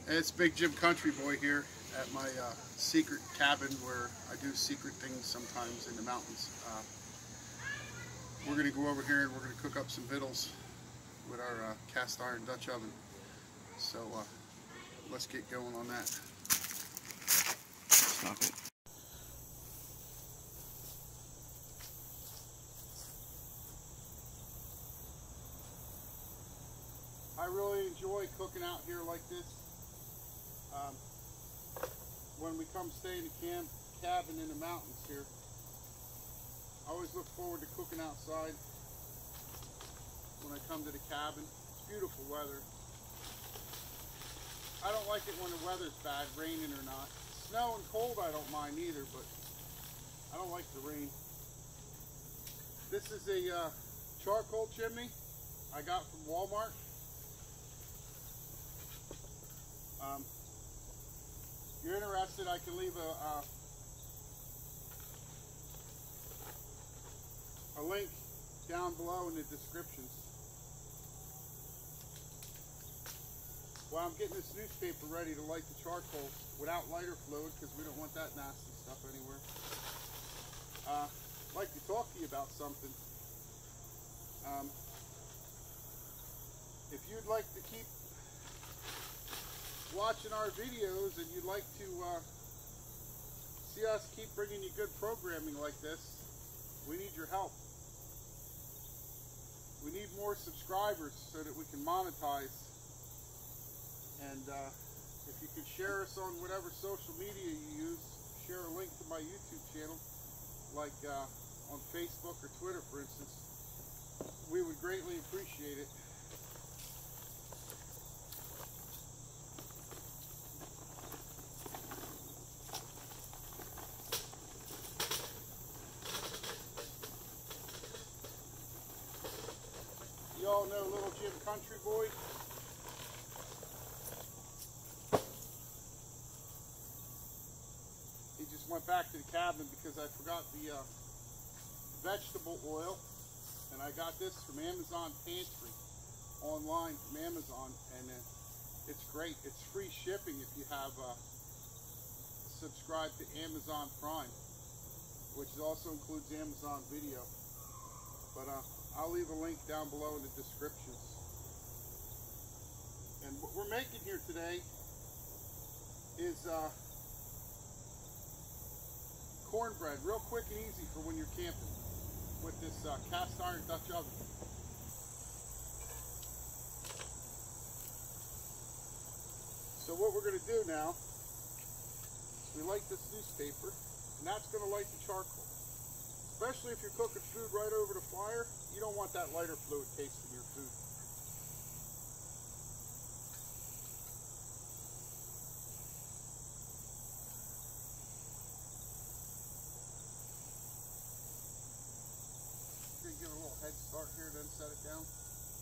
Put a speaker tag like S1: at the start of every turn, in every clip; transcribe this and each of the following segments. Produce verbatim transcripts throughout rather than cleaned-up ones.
S1: Hey, it's Big Jim Country Boy here at my uh, secret cabin where I do secret things sometimes in the mountains. Uh, we're going to go over here and we're going to cook up some victuals with our uh, cast iron Dutch oven. So uh, let's get going on that. Stop it. I really enjoy cooking out here like this. Um, when we come stay in a camp cabin in the mountains here, I always look forward to cooking outside when I come to the cabin. It's beautiful weather. I don't like it when the weather's bad, raining or not. Snow and cold I don't mind either, but I don't like the rain. This is a uh, charcoal chimney I got from Walmart. Um, if you're interested, I can leave a, uh, a link down below in the descriptions. While I'm getting this newspaper ready to light the charcoal without lighter fluid, because we don't want that nasty stuff anywhere, uh, I'd like to talk to you about something. Um, if you'd like to keep watching our videos and you'd like to uh, see us keep bringing you good programming like this, we need your help. We need more subscribers so that we can monetize. And uh, if you could share us on whatever social media you use, share a link to my YouTube channel, like uh, on Facebook or Twitter, for instance, we would greatly appreciate it. You all know Little Jim Country Boy. He just went back to the cabin because I forgot the uh, vegetable oil, and I got this from Amazon Pantry online from Amazon, and uh, it's great. It's free shipping if you have uh, subscribed to Amazon Prime, which also includes Amazon Video. But uh, I'll leave a link down below in the descriptions. And what we're making here today is uh, cornbread, real quick and easy for when you're camping with this uh, cast iron Dutch oven. So what we're going to do now is we light this newspaper, and that's going to light the charcoal. Especially if you're cooking food right over the fire, you don't want that lighter fluid tasting your food. We're going to give it a little head start here, then set it down.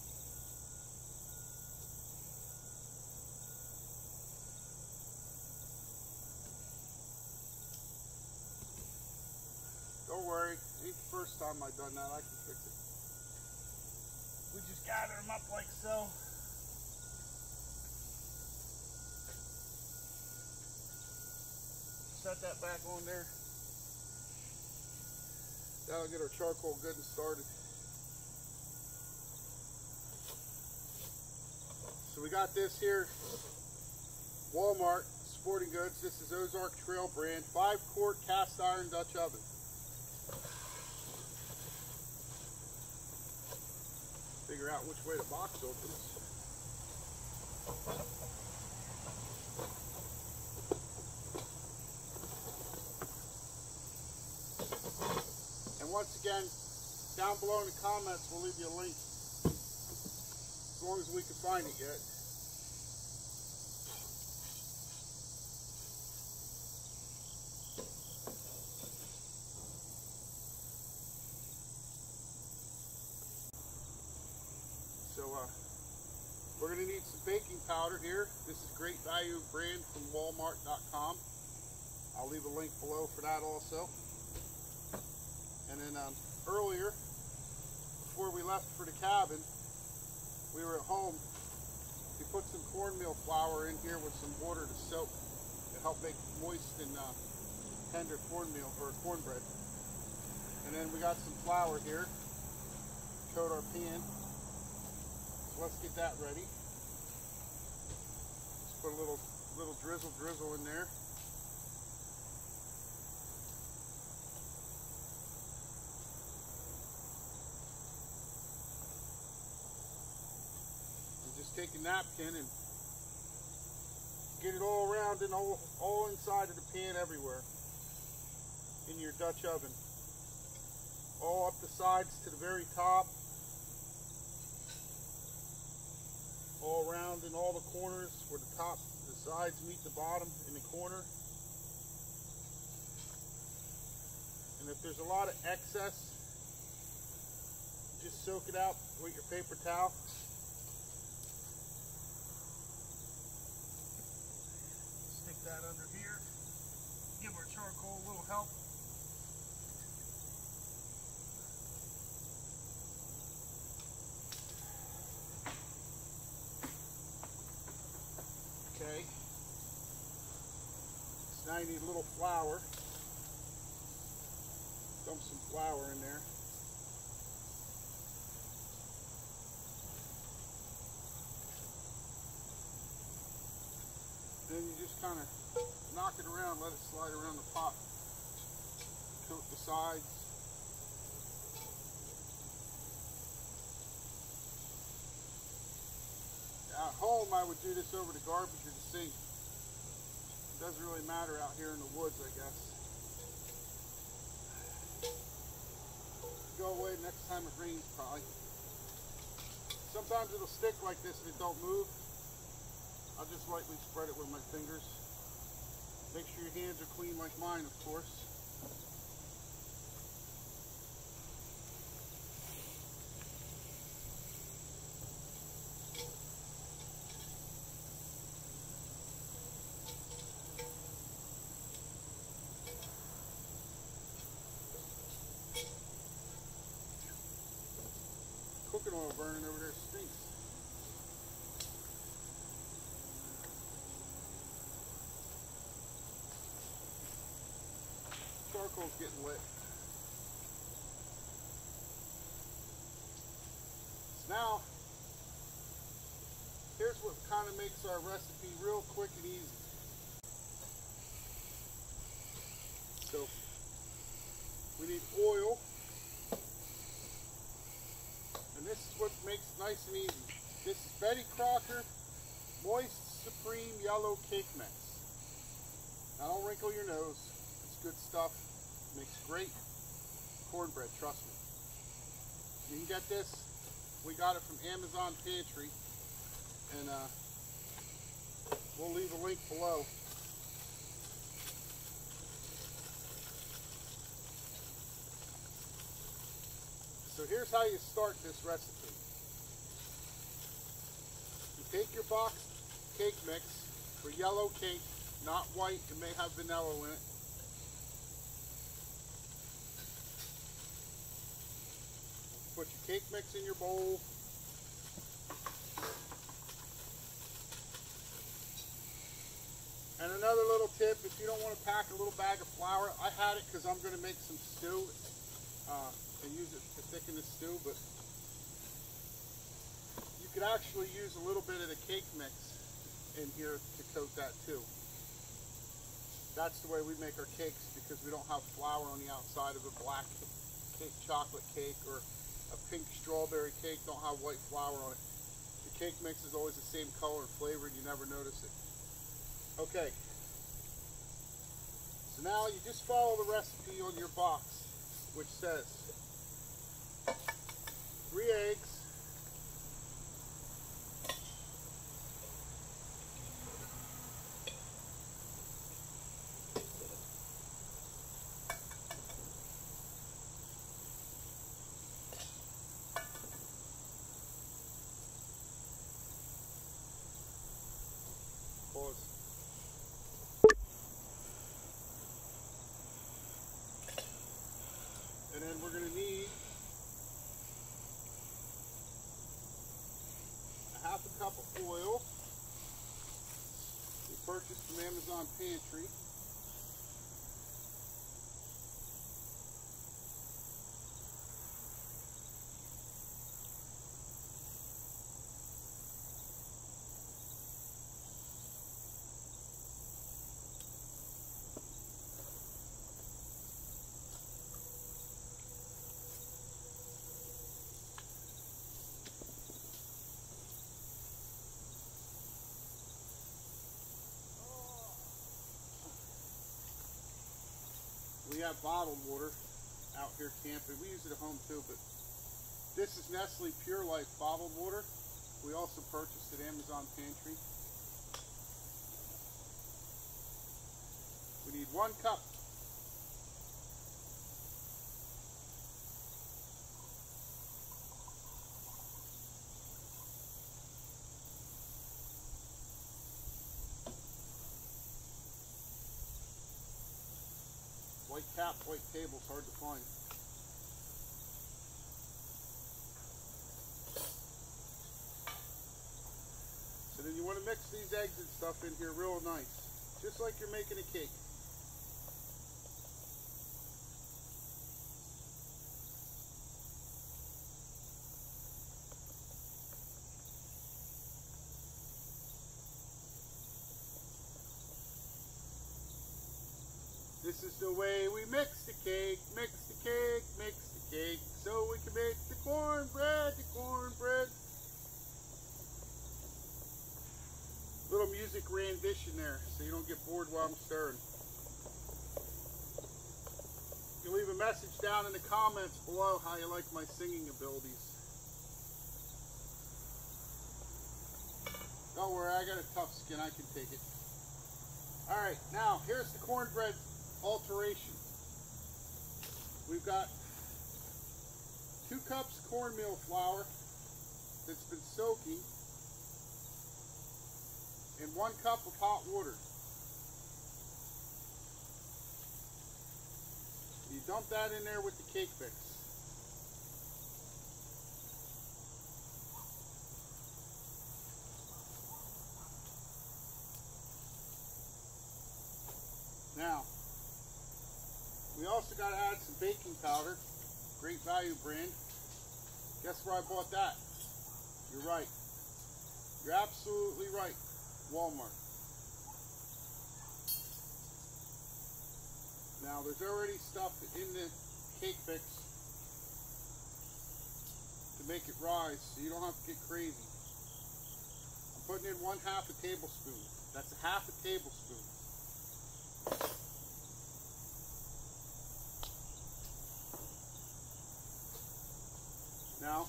S1: Don't worry, ain't the first time I've done that. I can fix it. We just gather them up like so. Set that back on there. That'll get our charcoal good and started. So we got this here, Walmart Sporting Goods. This is Ozark Trail brand, five quart cast iron Dutch oven. Figure out which way the box opens. And once again, down below in the comments, we'll leave you a link, as long as we can find it yet. So uh, we're going to need some baking powder here. This is Great Value brand from walmart dot com. I'll leave a link below for that also. And then um, earlier, before we left for the cabin, we were at home You put some cornmeal flour in here with some water to soak to help make moist and uh, tender cornmeal or cornbread. And then we got some flour here to coat our pan. So let's get that ready. Just put a little little drizzle drizzle in there. And just take a napkin and get it all around and all, all inside of the pan everywhere in your Dutch oven. All up the sides to the very top. All around in all the corners where the top, the sides meet the bottom in the corner. And if there's a lot of excess, just soak it out with your paper towel. Stick that under here. Give our charcoal a little help. Okay, so now you need a little flour. Dump some flour in there. Then you just kind of knock it around, let it slide around the pot. Coat the sides. At home, I would do this over the garbage or the sink. It doesn't really matter out here in the woods, I guess. Go away next time it rains, probably. Sometimes it'll stick like this and it don't move. I'll just lightly spread it with my fingers. Make sure your hands are clean like mine, of course. Cooking oil burning over there stinks. Charcoal's getting lit. So now, here's what kind of makes our recipe real quick and easy. So, we need oil. And this is what makes it nice and easy. This is Betty Crocker Moist Supreme Yellow Cake Mix. Now don't wrinkle your nose. It's good stuff. Makes great cornbread, trust me. You can get this. We got it from Amazon Pantry. And uh, we'll leave a link below. So here's how you start this recipe. You take your box cake mix for yellow cake, not white. It may have vanilla in it. Put your cake mix in your bowl. And another little tip, if you don't want to pack a little bag of flour, I had it because I'm going to make some stew. Uh, and use it to thicken the stew, but you could actually use a little bit of the cake mix in here to coat that too. That's the way we make our cakes because we don't have flour on the outside of a black cake, chocolate cake, or a pink strawberry cake don't have white flour on it. The cake mix is always the same color and flavor and you never notice it. Okay, so now you just follow the recipe on your box, which says three eggs, pause. And then we're going to need cup of oil. We purchased from Amazon Pantry. We have bottled water out here camping. We use it at home too, but this is Nestle Pure Life bottled water. We also purchased at Amazon Pantry. We need one cup. White cap, white table's hard to find. So then you want to mix these eggs and stuff in here real nice, just like you're making a cake. This is the way we mix the cake, mix the cake, mix the cake, so we can make the cornbread, the cornbread. Little music rendition there, so you don't get bored while I'm stirring. You can leave a message down in the comments below how you like my singing abilities. Don't worry, I got a tough skin, I can take it. Alright, now here's the cornbread alteration. We've got two cups cornmeal flour that's been soaking and one cup of hot water. You dump that in there with the cake mix. Now, we also got to add some baking powder, Great Value brand. Guess where I bought that? You're right. You're absolutely right. Walmart. Now, there's already stuff in the cake mix to make it rise, so you don't have to get crazy. I'm putting in one half a tablespoon. That's a half a tablespoon. Now,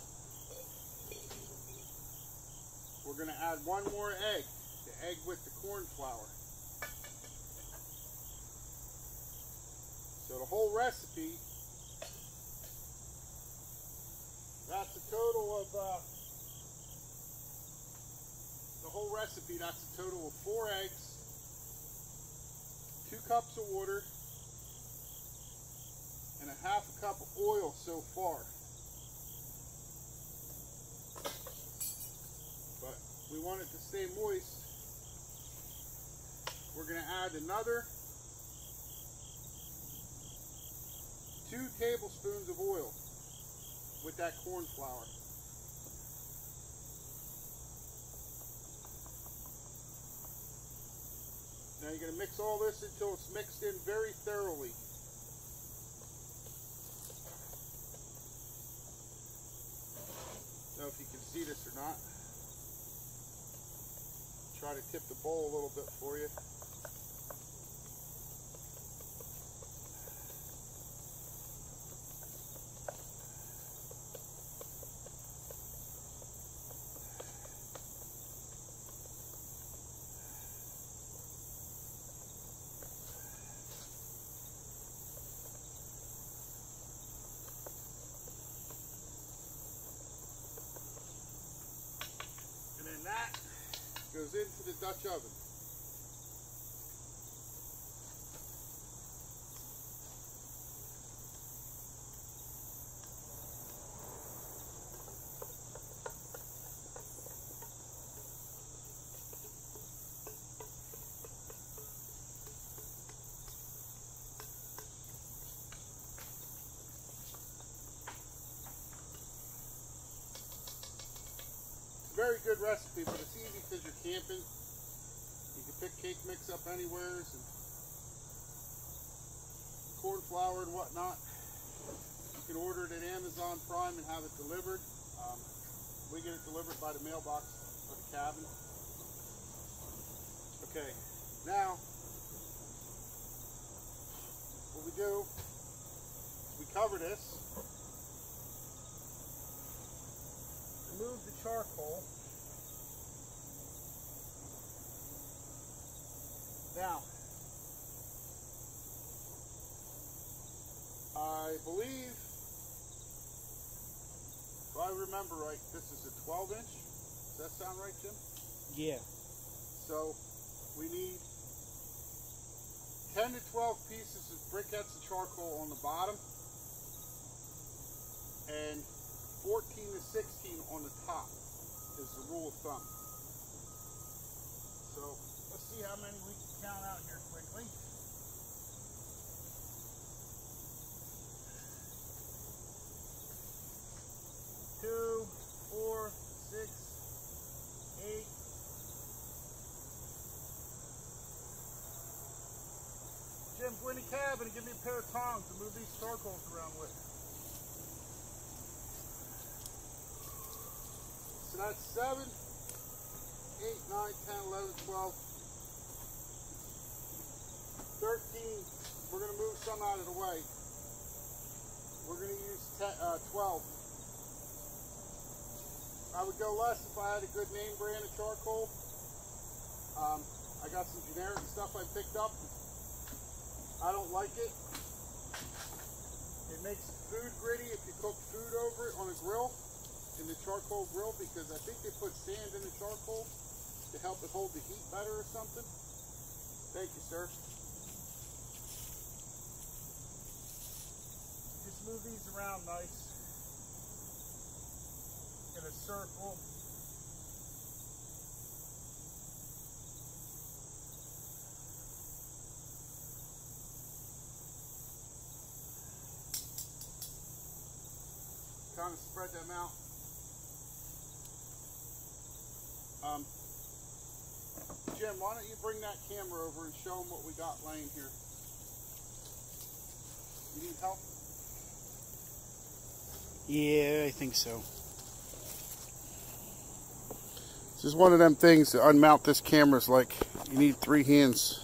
S1: we're going to add one more egg, the egg with the corn flour. So the whole recipe, that's a total of, uh, the whole recipe, that's a total of four eggs, two cups of water, and a half a cup of oil so far. We want it to stay moist. We're going to add another two tablespoons of oil with that corn flour. Now you're going to mix all this until it's mixed in very thoroughly. I don't know if you can see this or not. Try to tip the bowl a little bit for you. And then that goes into the Dutch oven. very good recipe, but it's easy because you're camping. You can pick cake mix up anywhere, and corn flour and whatnot. You can order it at Amazon Prime and have it delivered. Um, we get it delivered by the mailbox of the cabin. Okay, now what we do, we cover this, remove the charcoal. Now, I believe, if I remember right, this is a twelve inch. Does that sound right, Jim?
S2: Yeah.
S1: So we need ten to twelve pieces of briquettes of charcoal on the bottom and fourteen to sixteen on the top is the rule of thumb. So let's see how many we can count out here quickly. Two, four, six, eight, Jim, go in the cabin and give me a pair of tongs to move these charcoals around with. So that's seven, eight, nine, ten, eleven, twelve, thirteen. We're going to move some out of the way. We're going to use ten, uh, twelve. I would go less if I had a good name brand of charcoal. Um, I got some generic stuff I picked up. I don't like it. It makes food gritty if you cook food over it on a grill, in the charcoal grill, because I think they put sand in the charcoal to help it hold the heat better or something. Thank you, sir. Just move these around nice in a circle. Kind of spread them out. Um, Jim, why don't you bring that camera over and show them what we got laying here? You need help?
S2: Yeah, I think so.
S1: This is one of them things to unmount this camera is like you need three hands.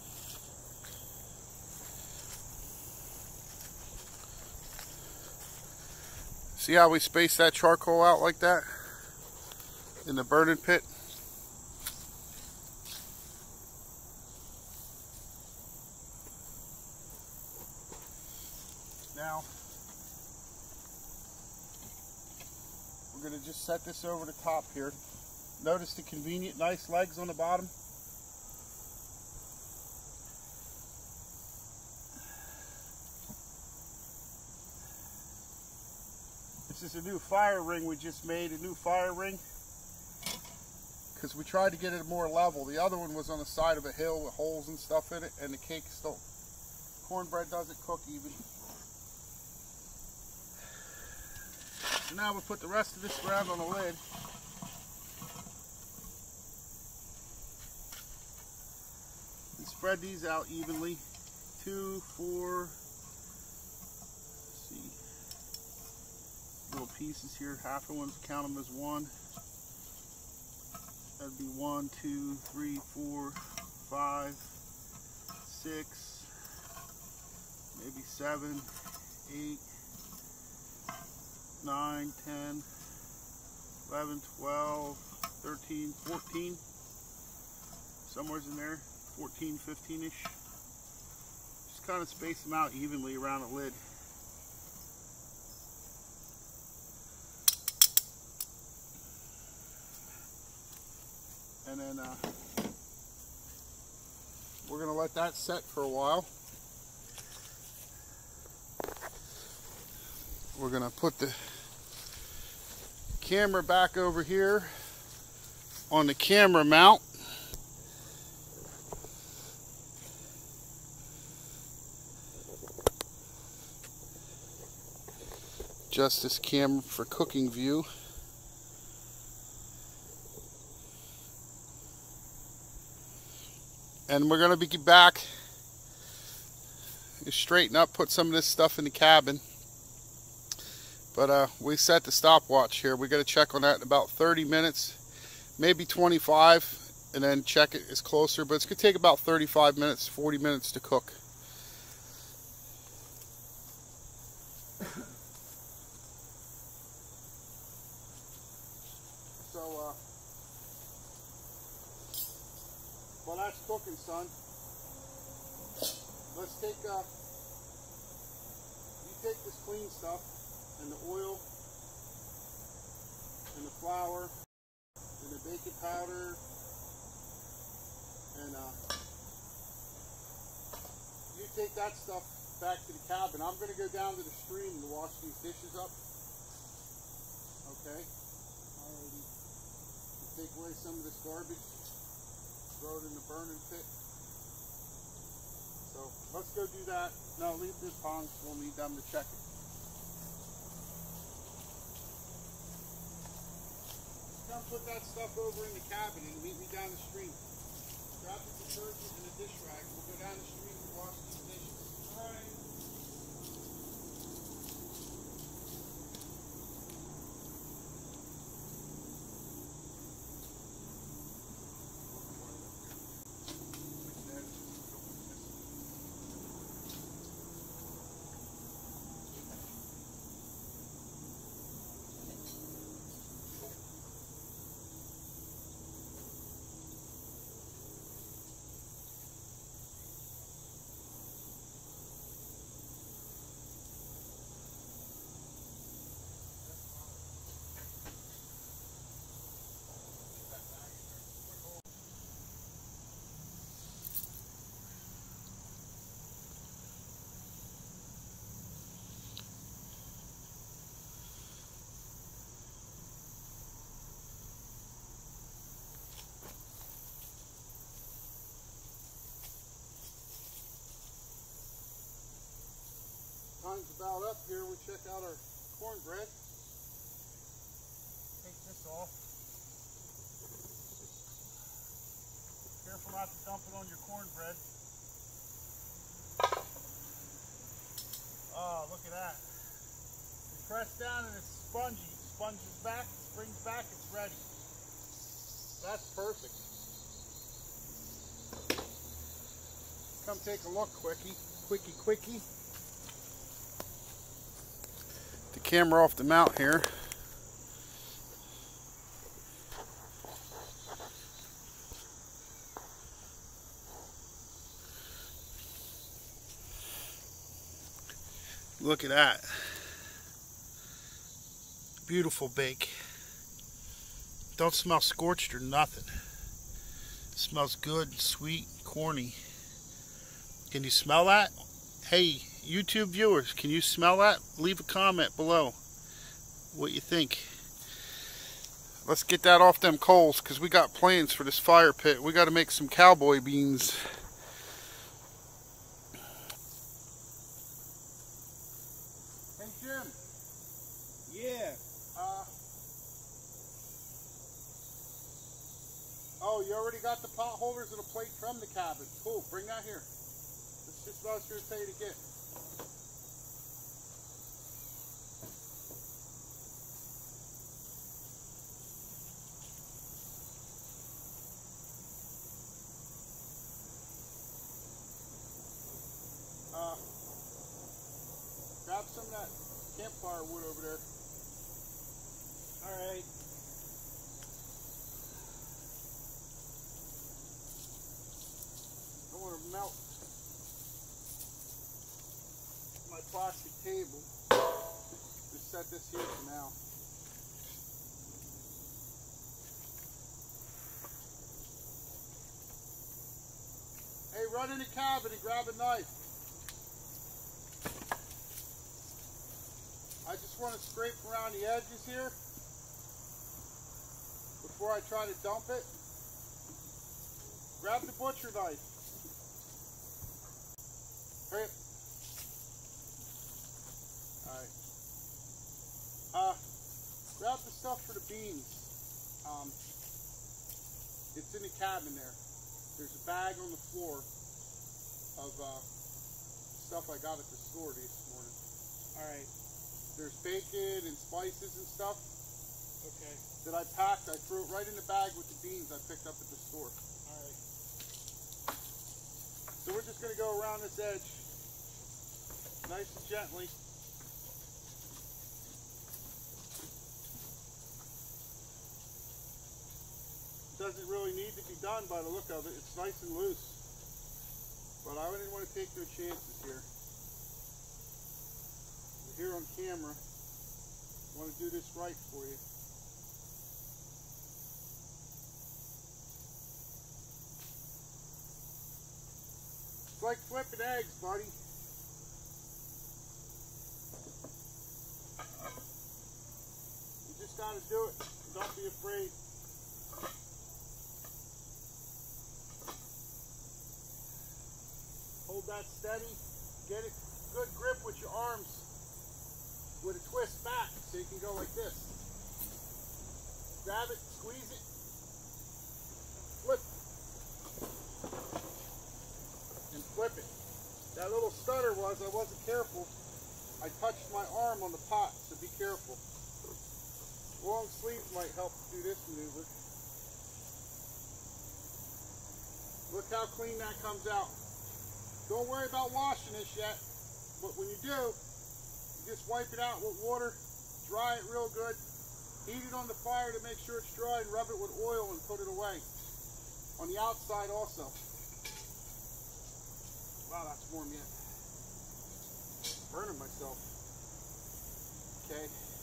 S1: See how we space that charcoal out like that in the burning pit? Now, we're going to just set this over the top here. Notice the convenient nice legs on the bottom. This is a new fire ring we just made, a new fire ring, because we tried to get it more level. The other one was on the side of a hill with holes and stuff in it, and the cake still, cornbread doesn't cook even. So now we put the rest of this around on the lid. And spread these out evenly. Two, four, little pieces here, half of ones, count them as one. That'd be one, two, three, four, five, six, maybe seven, eight, nine, ten, eleven, twelve, thirteen, fourteen, somewhere's in there, fourteen, fifteen-ish. Just kind of space them out evenly around the lid. And then uh, we're going to let that set for a while. We're going to put the camera back over here on the camera mount. Adjust this camera for cooking view. and we're going to be back, straighten up, put some of this stuff in the cabin. But uh, we set the stopwatch here. We got to check on that in about thirty minutes, maybe twenty-five, and then check it is closer. But it's going to take about thirty-five minutes, forty minutes to cook. So, uh, well, that's cooking, son. Let's take, uh, you take this clean stuff, and the oil, and the flour, and the baking powder, and uh, you take that stuff back to the cabin. I'm going to go down to the stream to wash these dishes up. Okay? Alrighty. Take away some of this garbage, throw it in the burning pit. So let's go do that. No, leave this tongs. We'll need them to check it. Come put that stuff over in the cabin and meet me down the stream. Grab the detergent and a dish rag. We'll go down the stream and wash these dishes. All right. Time's about up here. We check out our cornbread. Take this off. Careful not to dump it on your cornbread. Oh, look at that. You press down and it's spongy. Sponges back, springs back, it's ready. That's perfect. Come take a look, quickie. Quickie, quickie. The camera off the mount here. Look at that. Beautiful bake. Don't smell scorched or nothing. It smells good, sweet, corny. Can you smell that? Hey, YouTube viewers, can you smell that? Leave a comment below what you think. Let's get that off them coals because we got plans for this fire pit. We got to make some cowboy beans. Hey Jim.
S2: Yeah.
S1: Uh, oh, you already got the pot holders and a plate from the cabin. Cool, bring that here. That's just what I was going to tell you to get. Uh, grab some of that campfire wood over there.
S2: All right.
S1: I want to melt my plastic table. Just set this here for now. Hey, run in the cabin and grab a knife. I just want to scrape around the edges here before I try to dump it. Grab the butcher knife. Hurry up. Alright. Uh, grab the stuff for the beans. Um, it's in the cabin there. there's a bag on the floor of uh, stuff I got at the store this morning.
S2: Alright.
S1: There's bacon and spices and stuff.
S2: Okay.
S1: That I packed. I threw it right in the bag with the beans I picked up at the store.
S2: Alright.
S1: So we're just going to go around this edge nice and gently. Doesn't really need to be done by the look of it. It's nice and loose. But I didn't want to take no chances here. We're here on camera. I want to do this right for you. It's like flipping eggs, buddy. You just got to do it. Don't be afraid. Hold that steady. Get a good grip with your arms with a twist back so you can go like this. Grab it, squeeze it, flip, and flip it. That little stutter was I wasn't careful. I touched my arm on the pot, so be careful. Long sleeves might help do this maneuver. Look how clean that comes out. Don't worry about washing this yet, but when you do, you just wipe it out with water, dry it real good, heat it on the fire to make sure it's dry, and rub it with oil and put it away. On the outside also. Wow, that's warm yet. Burning myself. Okay.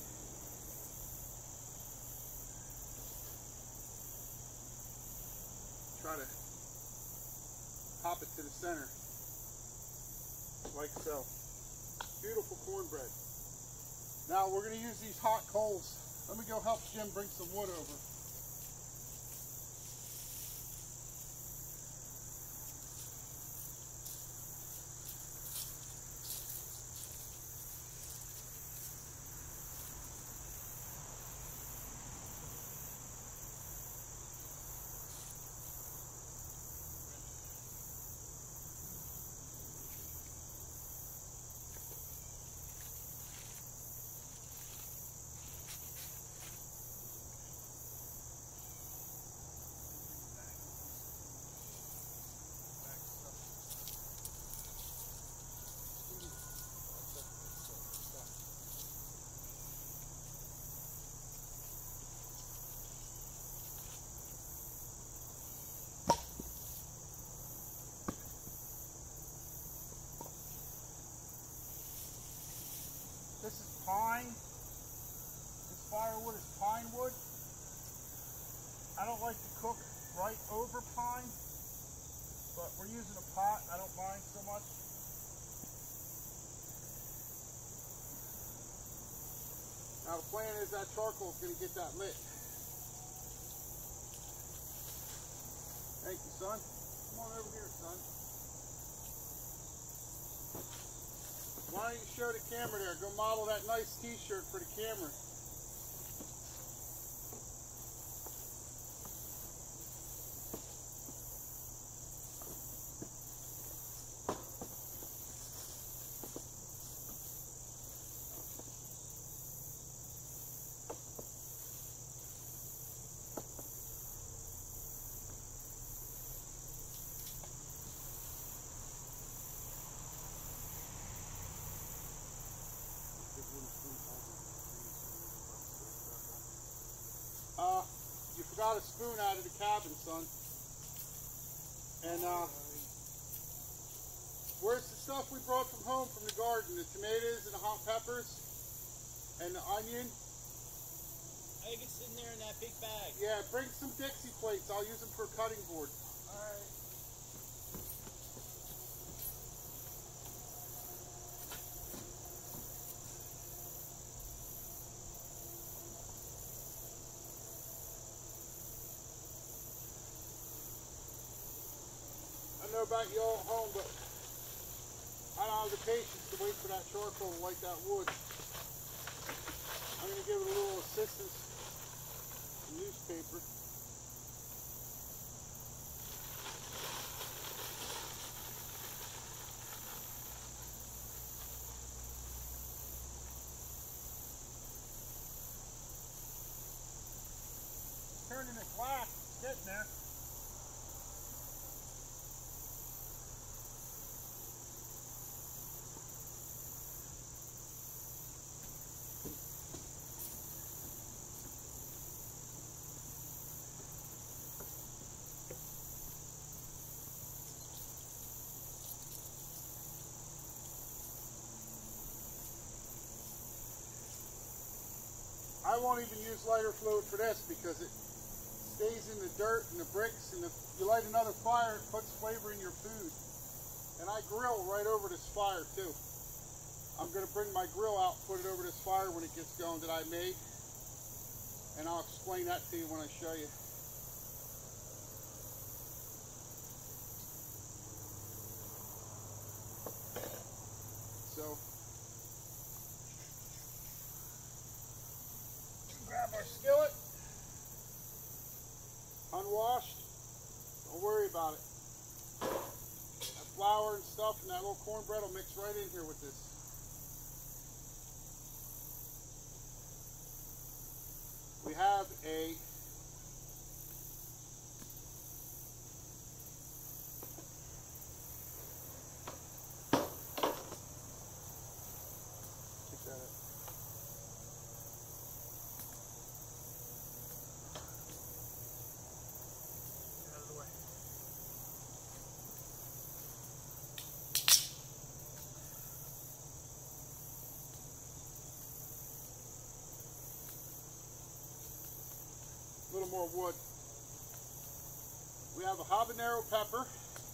S1: Try to pop it to the center. Like so. Beautiful cornbread. Now we're going to use these hot coals. Let me go help Jim bring some wood over. This is pine. This firewood is pine wood. I don't like to cook right over pine, but we're using a pot. I don't mind so much. Now the plan is that charcoal is going to get that lit. Thank you, son. Come on over here, son. Why don't you show the camera there? Go model that nice t-shirt for the camera. Uh, you forgot a spoon out of the cabin, son. And, uh, where's the stuff we brought from home from the garden? The tomatoes and the hot peppers and the onion?
S2: I think it's in there in that big bag.
S1: Yeah, bring some Dixie plates. I'll use them for a cutting board.
S2: Alright.
S1: I don't know about you all at home, but I don't have the patience to wait for that charcoal to light that wood. I'm going to give it a little assistance with newspaper. turning it black. It's getting there. I won't even use lighter fluid for this because it stays in the dirt and the bricks, and if you light another fire, it puts flavor in your food. And I grill right over this fire too. I'm going to bring my grill out, put it over this fire when it gets going that I made, and I'll explain that to you when I show you. So, grab our skillet, unwashed, don't worry about it. That flour and stuff and that little cornbread will mix right in here with this. We have a Take that up. Get out of the way. A little more wood. We have a habanero pepper.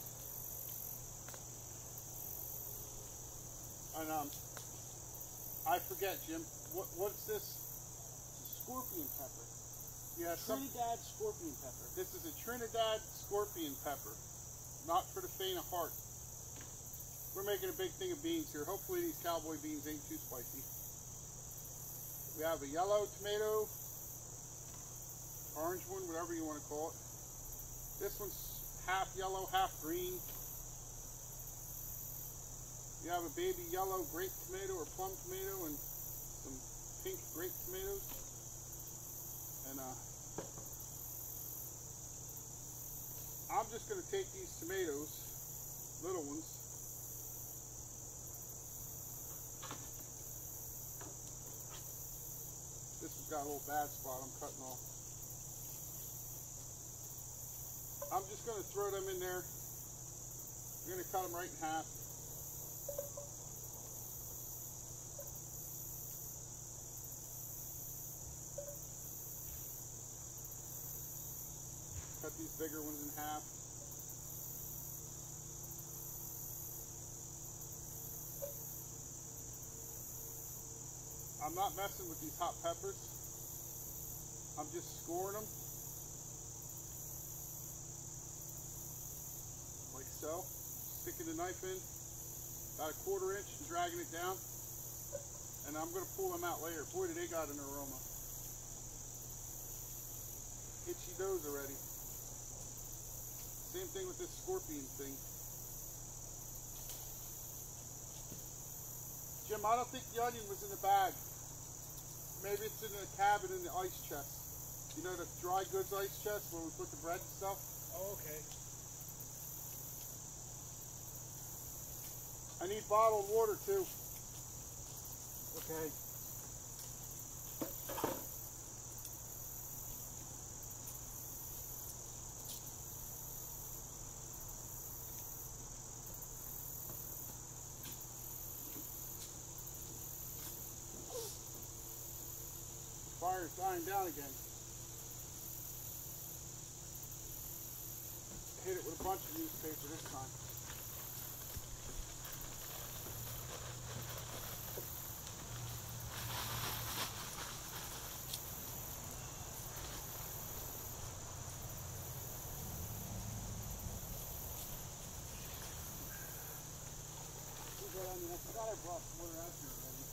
S1: And um, I forget, Jim. What what's this? It's a scorpion pepper. Yeah, some,
S2: Trinidad scorpion pepper.
S1: this is a Trinidad scorpion pepper. Not for the faint of heart. We're making a big thing of beans here. Hopefully these cowboy beans ain't too spicy. We have a yellow tomato. Orange one, whatever you want to call it. This one's half yellow, half green. You have a baby yellow grape tomato or plum tomato and some pink grape tomatoes. And uh, I'm just going to take these tomatoes, little ones, this one's got a little bad spot I'm cutting off. I'm just going to throw them in there. I'm going to cut them right in half. Cut these bigger ones in half. I'm not messing with these hot peppers. I'm just scoring them. Like so. Sticking the knife in about a quarter inch and dragging it down. And I'm going to pull them out later. Boy, do they got an aroma. Itchy nose already. Same thing with this scorpion thing. Jim, I don't think the onion was in the bag. Maybe it's in the cabin in the ice chest. You know the dry goods ice chest where we put the bread and stuff?
S2: Oh, okay.
S1: I need bottled water too. Okay. Fire's dying down again. Hit it with a bunch of newspaper this time. I mean, I forgot I brought water out here already.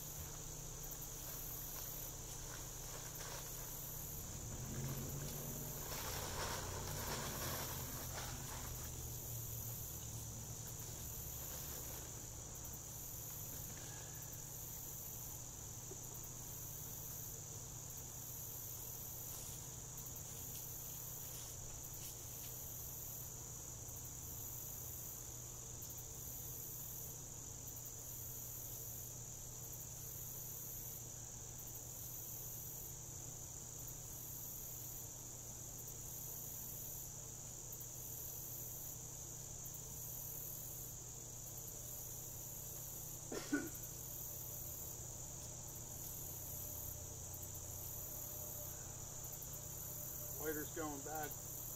S1: lighter's going bad.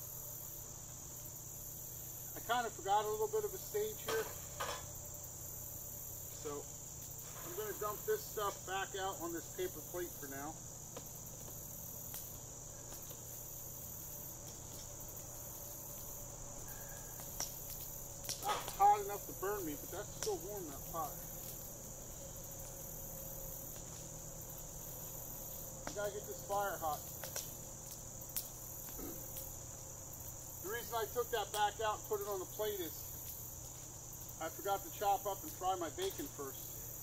S1: I kind of forgot a little bit of a stage here. So I'm going to dump this stuff back out on this paper plate for now. Not hot enough to burn me, but that's still warm, that pot. You gotta get this fire hot. The reason I took that back out and put it on the plate is I forgot to chop up and fry my bacon first.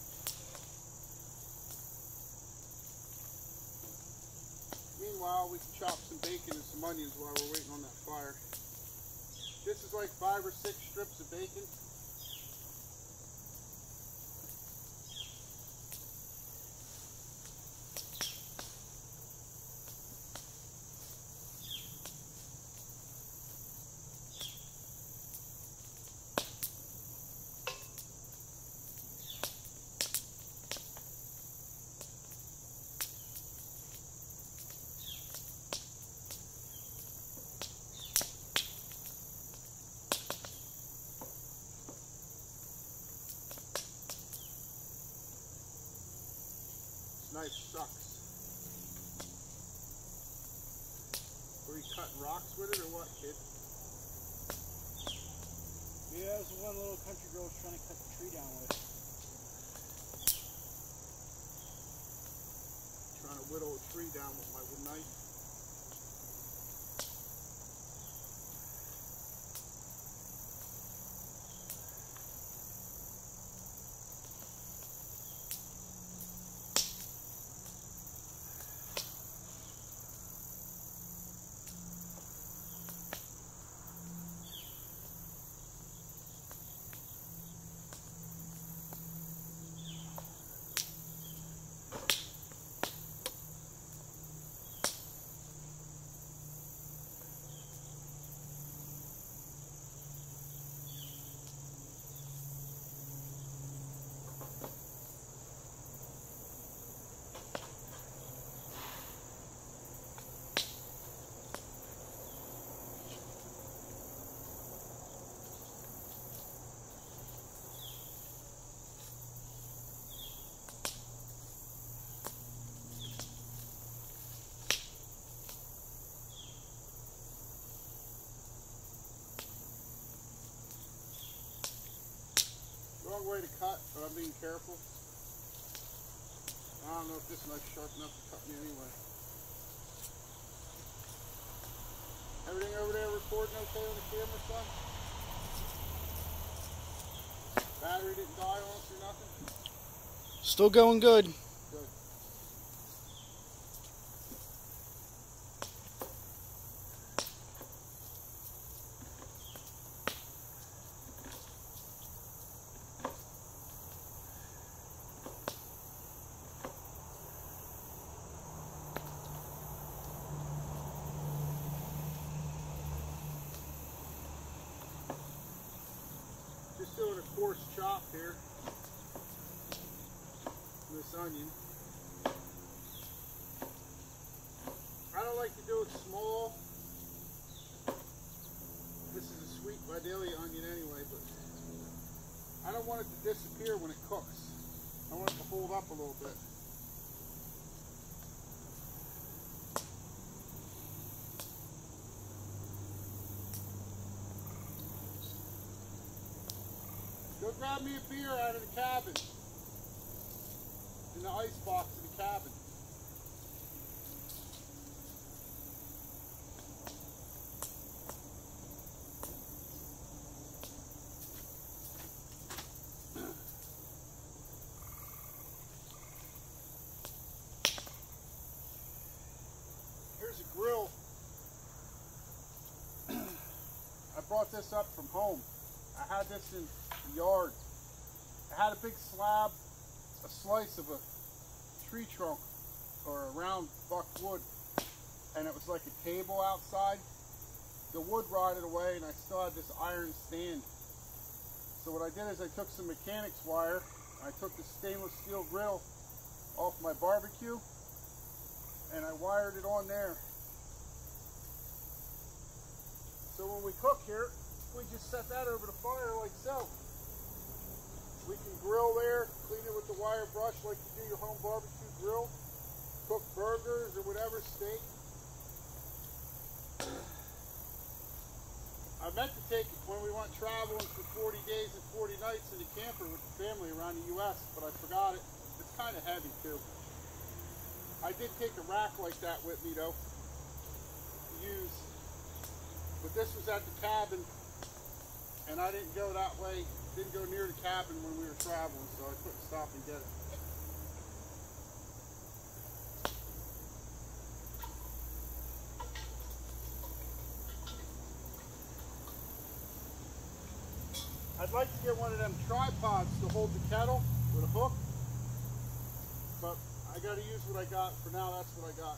S1: Meanwhile, we can chop some bacon and some onions while we're waiting on that fire. This is like five or six strips of bacon. Knife sucks. Were you cutting rocks with it or what, kid?
S2: Yeah, it was one little country girl was trying to cut the tree down with.
S1: Trying to whittle a tree down with my wood knife. Wrong way to cut, but I'm being careful. I don't know if this knife's sharp enough to cut me anyway. Everything over there recording okay on the camera, son? Battery didn't die on us or nothing?
S2: Still going good.
S1: Good. Just doing a coarse chop here. This onion. I don't like to do it small. This is a sweet Vidalia onion anyway, but I don't want it to disappear when it cooks. I want it to hold up a little bit. Go grab me a beer out of the cabin. In the ice box in the cabin. Here's a grill. I brought this up from home. I had this in the yard. I had a big slab, a slice of a tree trunk or a round buck wood, and it was like a table outside. The wood rotted away and I still had this iron stand. So what I did is I took some mechanics wire, I took the stainless steel grill off my barbecue and I wired it on there. So when we cook here, we just set that over the fire like so. We can grill there, clean it with the wire brush like you do your home barbecue grill. Cook burgers or whatever, steak. I meant to take it when we went traveling for forty days and forty nights in the camper with the family around the U S, but I forgot it. It's kind of heavy too. I did take a rack like that with me though, to use. But this was at the cabin, and I didn't go that way, didn't go near the cabin when we were traveling, so I couldn't stop and get it. I'd like to get one of them tripods to hold the kettle with a hook, but I got to use what I got. For now, that's what I got.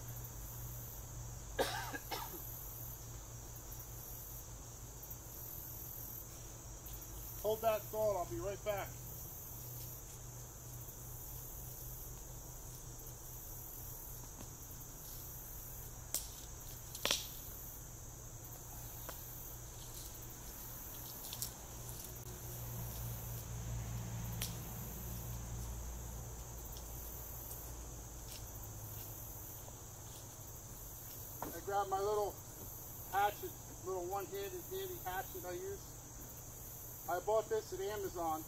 S1: Hold that thought, I'll be right back. I grabbed my little hatchet, little one-handed handy hatchet I use. I bought this at Amazon.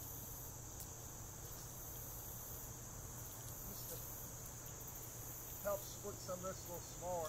S1: Just to help split some of this a little smaller.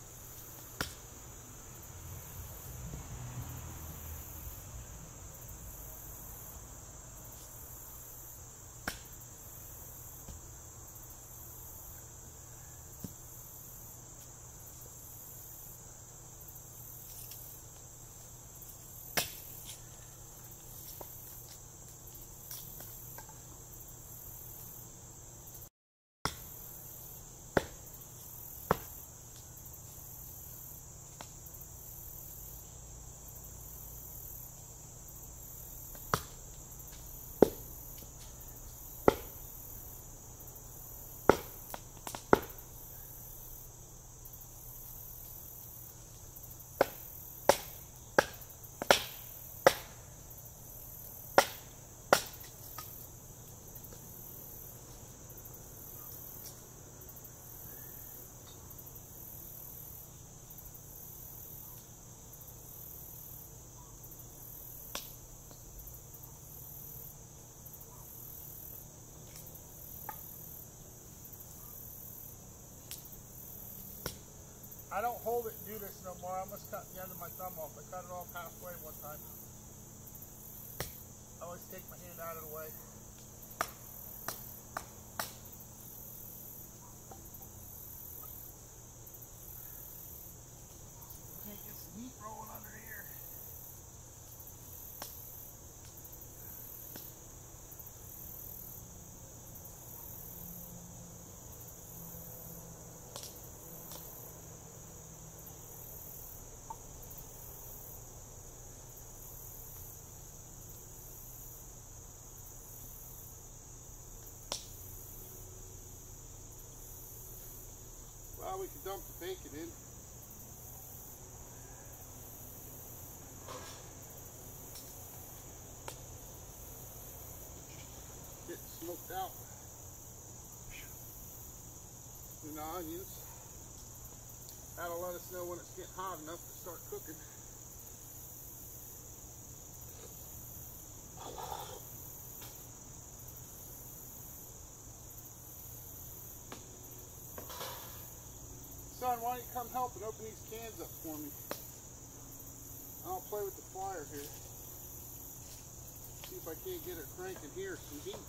S1: I don't hold it and do this no more. I almost cut the end of my thumb off. I cut it off halfway one time. I always take my hand out of the way. Can't get some meat rolling under here. Well, we can dump the bacon in. Get smoked out. And the onions. That'll let us know when it's getting hot enough to start cooking. Son, why don't you come help and open these cans up for me? I'll play with the flyer here. See if I can't get it cranking here, some heat.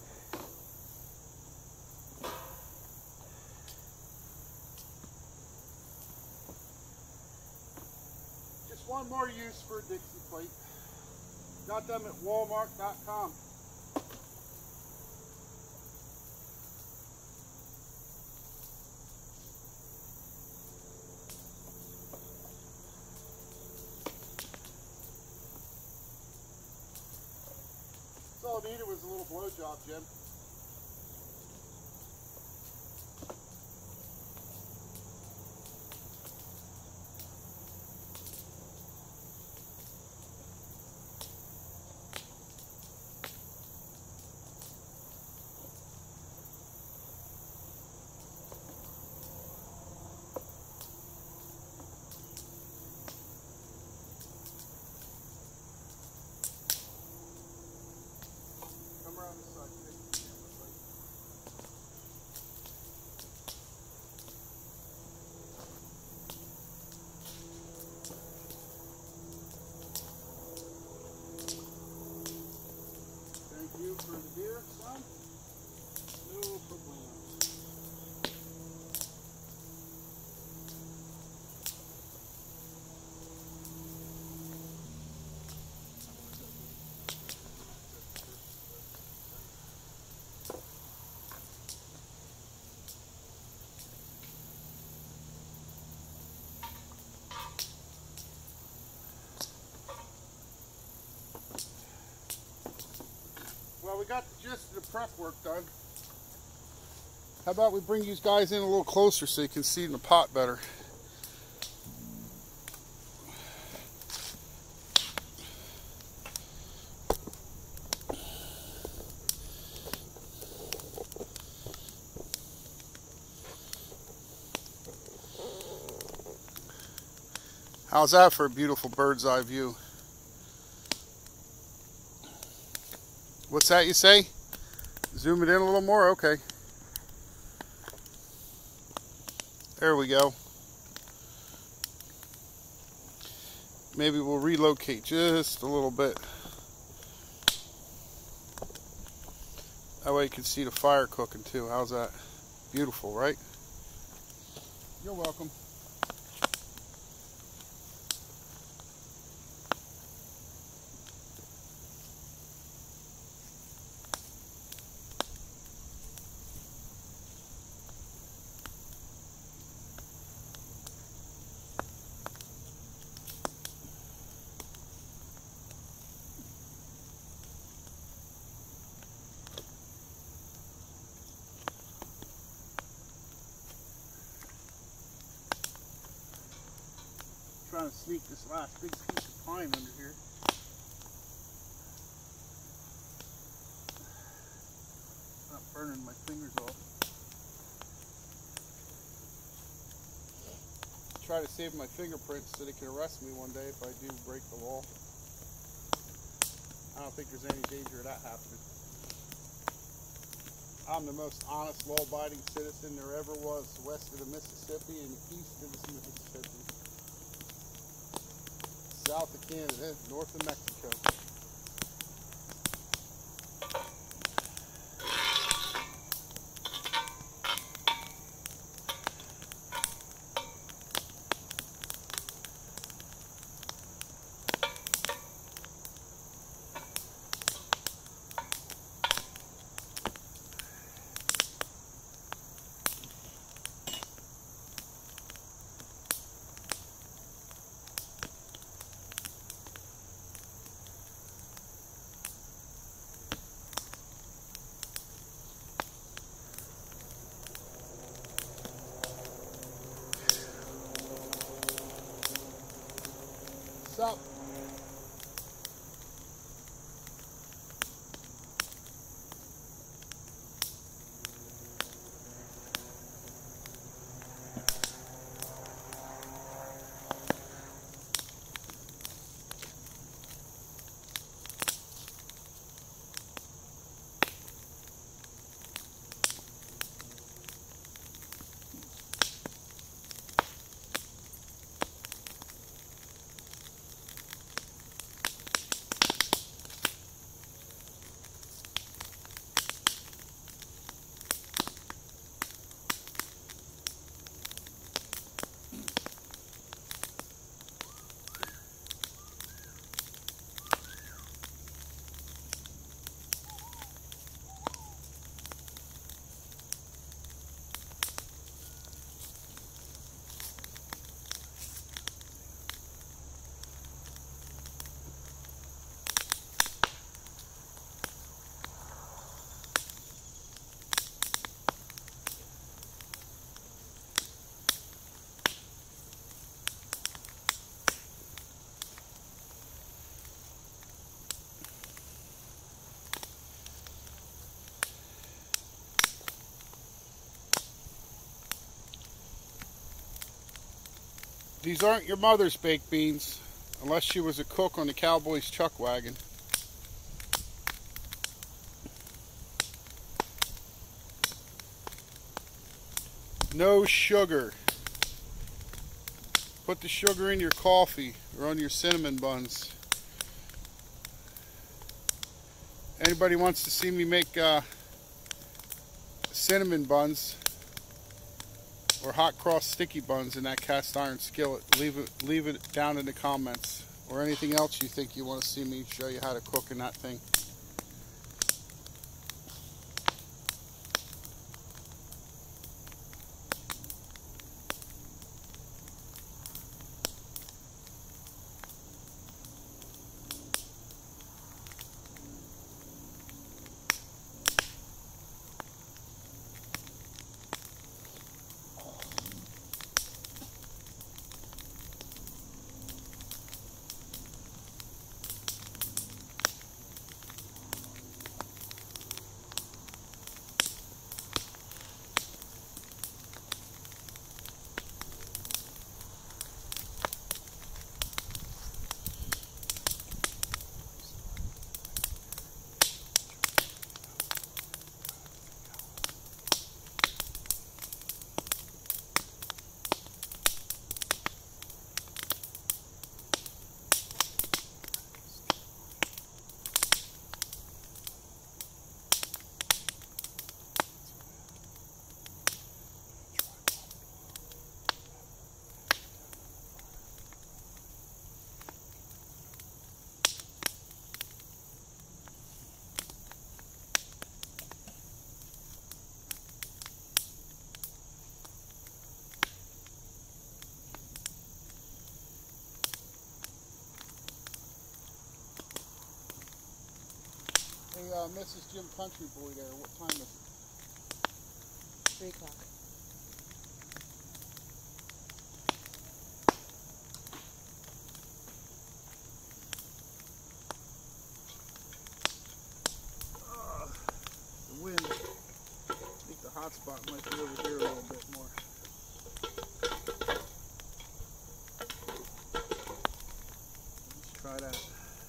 S1: Just one more use for a Dixie plate. Got them at walmart dot com. All I needed was a little blow job, Jim. got the gist of the prep work done. How about we bring you guys in a little closer so you can see in the pot better. How's that for a beautiful bird's eye view? What's that you say? Zoom it in a little more? Okay. There we go. Maybe we'll relocate just a little bit. That way you can see the fire cooking too. How's that? Beautiful, right? You're welcome. Trying to sneak this last big piece of pine under here. Not burning my fingers off. Try to save my fingerprints so they can arrest me one day if I do break the law. I don't think there's any danger of that happening. I'm the most honest, law-abiding citizen there ever was, west of the Mississippi and east of the Mississippi. South of Canada, north of Mexico. What's up? These aren't your mother's baked beans, unless she was a cook on the Cowboy'S Chuckwagon. No sugar. Put the sugar in your coffee or on your cinnamon buns. Anybody wants to see me make uh, cinnamon buns or hot cross sticky buns in that cast iron skillet, leave it leave it down in the comments, or anything else you think you want to see me show you how to cook in that thing. uh, Missus Jim Country Boy there. What time is it?
S3: Three o'clock.
S1: Uh, the wind. I think the hot spot might be over here a little bit more. Let's try that.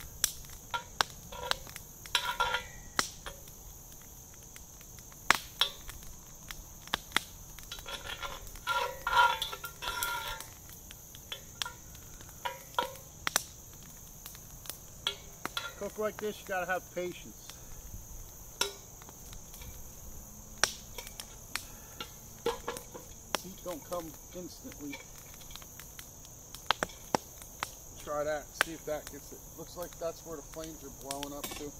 S1: Cook like this, you gotta have patience. Heat don't come instantly. Try that, see if that gets it. Looks like that's where the flames are blowing up to.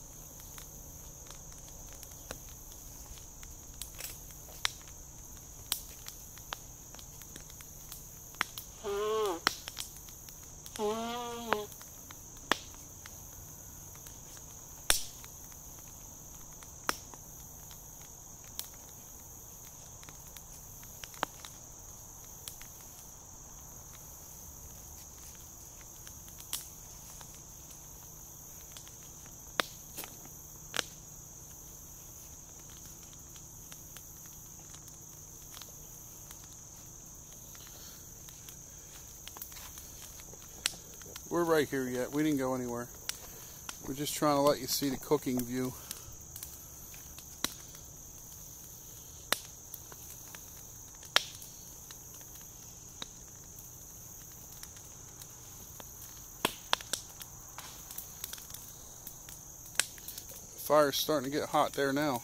S1: We're right here yet. We didn't go anywhere. We're just trying to let you see the cooking view. The fire's starting to get hot there now.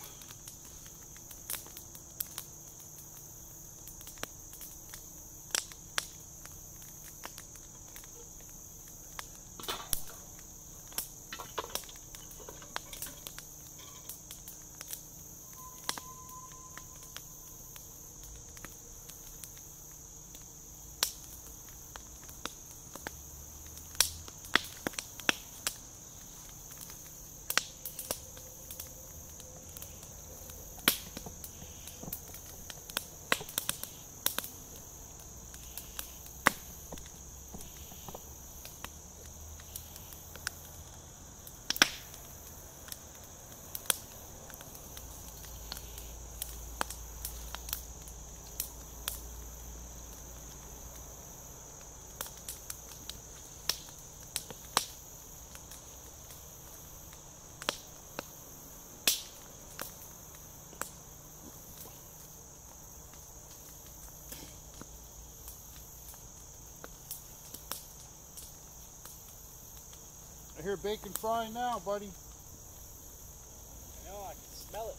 S1: I hear bacon frying now, buddy.
S2: I know, I can smell it.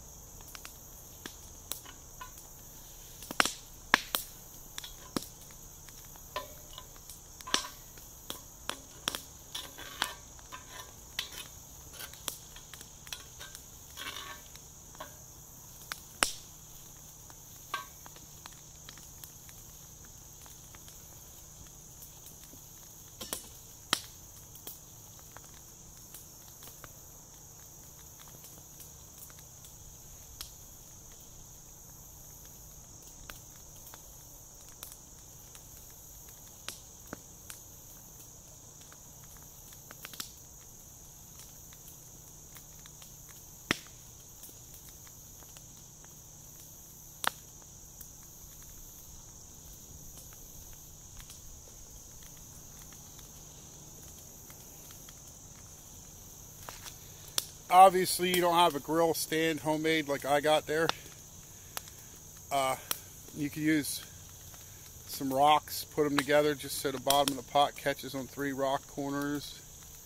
S1: Obviously you don't have a grill stand homemade like I got there. Uh, you can use some rocks, put them together just so the bottom of the pot catches on three rock corners.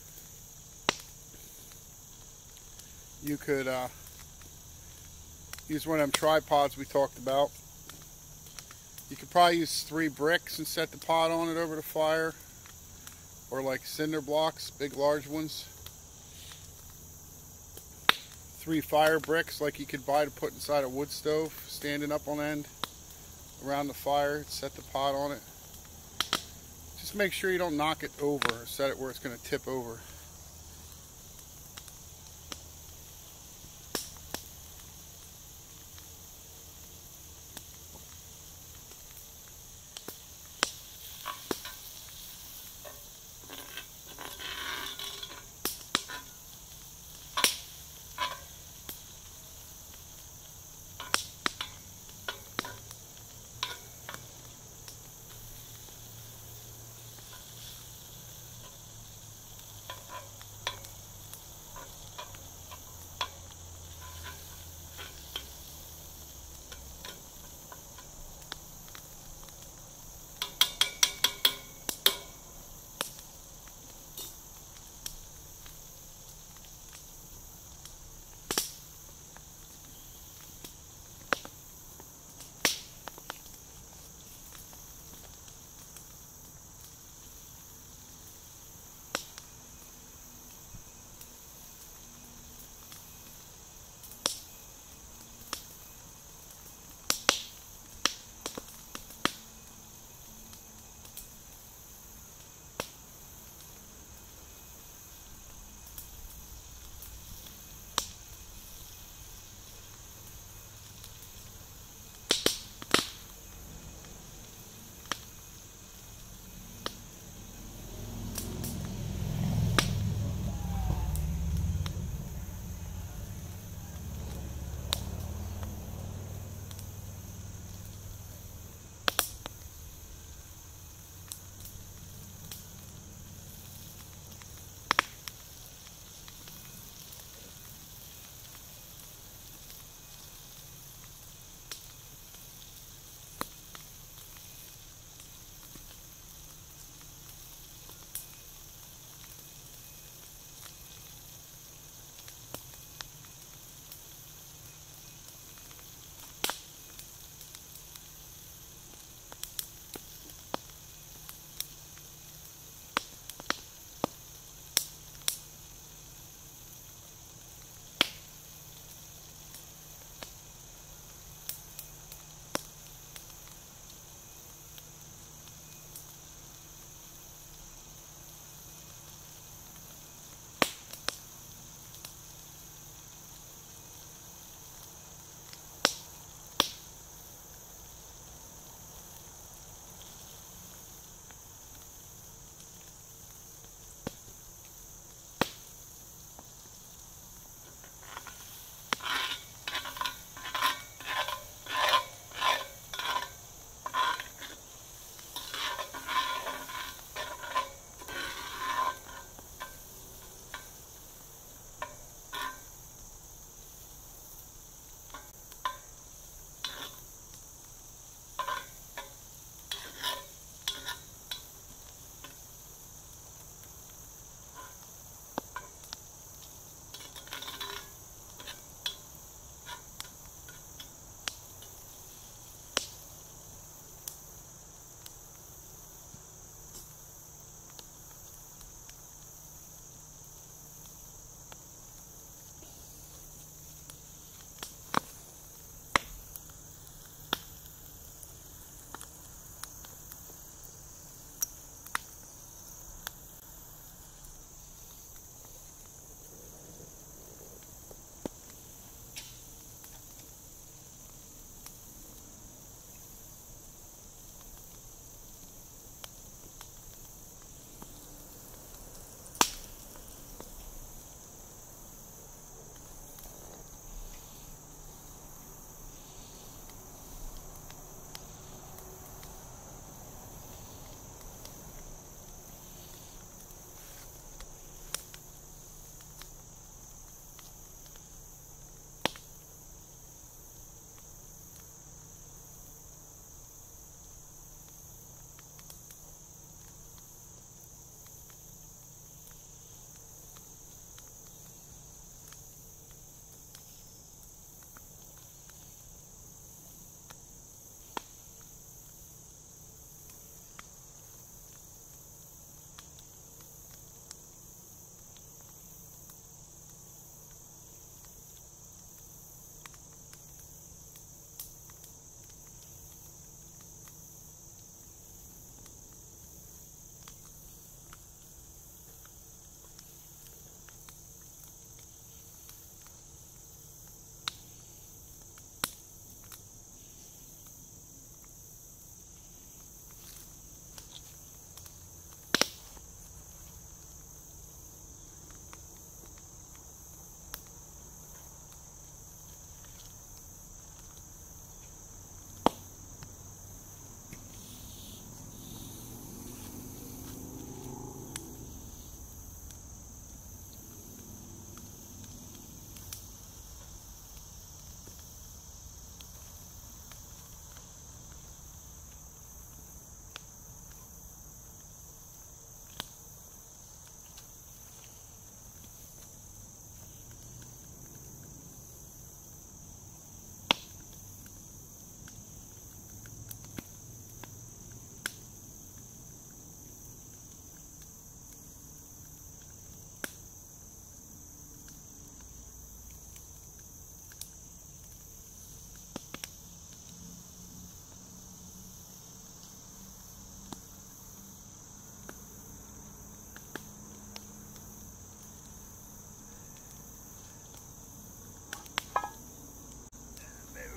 S1: You could uh, use one of them tripods we talked about. You could probably use three bricks and set the pot on it over the fire, or like cinder blocks, big large ones. Three fire bricks like you could buy to put inside a wood stove, standing up on end around the fire. Set the pot on it. Just make sure you don't knock it over, or set it where it's going to tip over.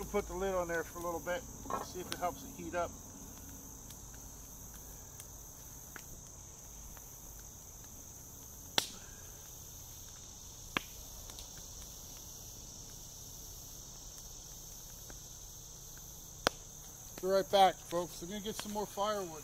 S1: put the lid on there for a little bit, see if it helps it heat up. Be right back, folks. I'm going to get some more firewood.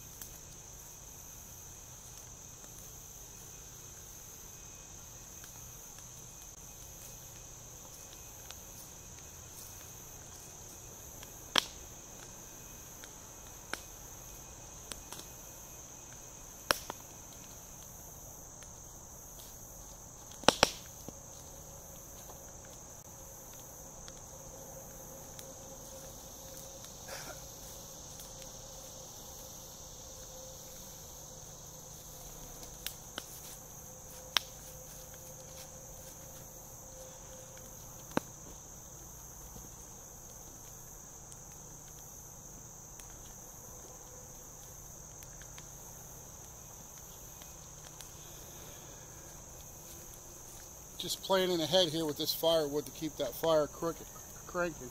S1: Just planning ahead here with this firewood to keep that fire crooked, cranking.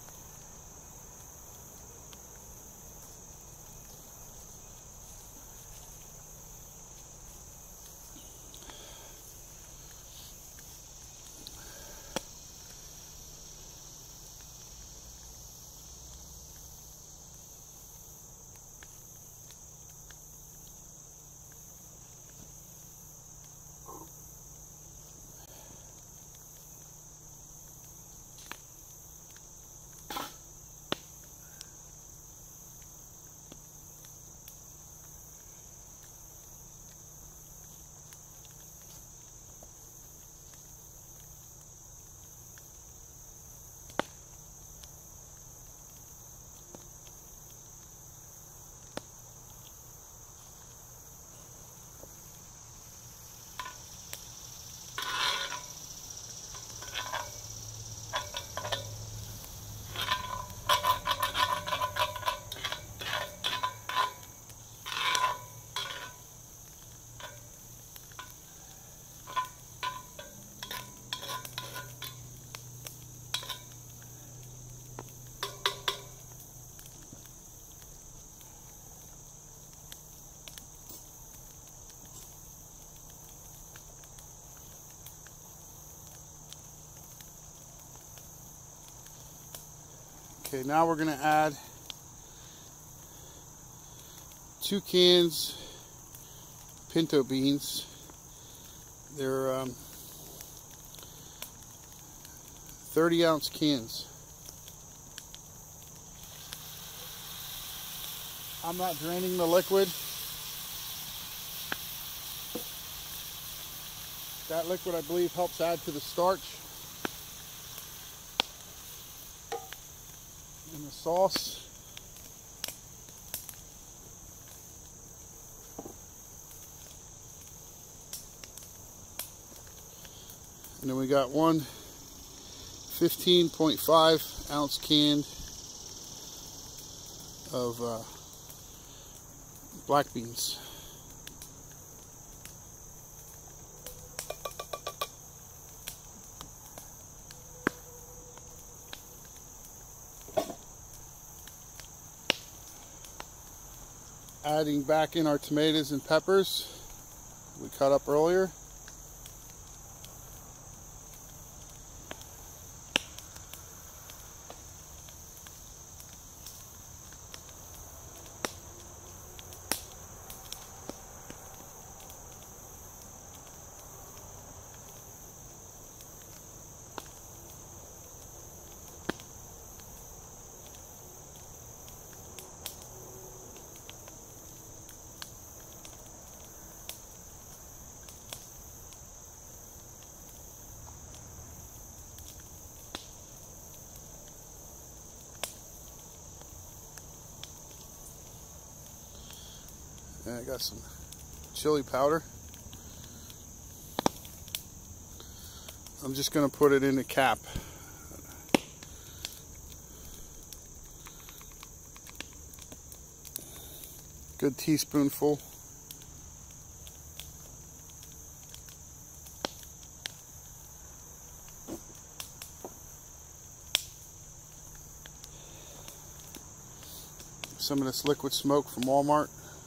S1: Okay, now we're going to add two cans pinto beans. They're um, thirty ounce cans. I'm not draining the liquid. That liquid, I believe, helps add to the starch in the sauce. And then we got one fifteen point five ounce can of uh, black beans. Adding back in our tomatoes and peppers we cut up earlier. And I got some chili powder. I'm just going to put it in the cap. Good teaspoonful. some of this liquid smoke from Walmart.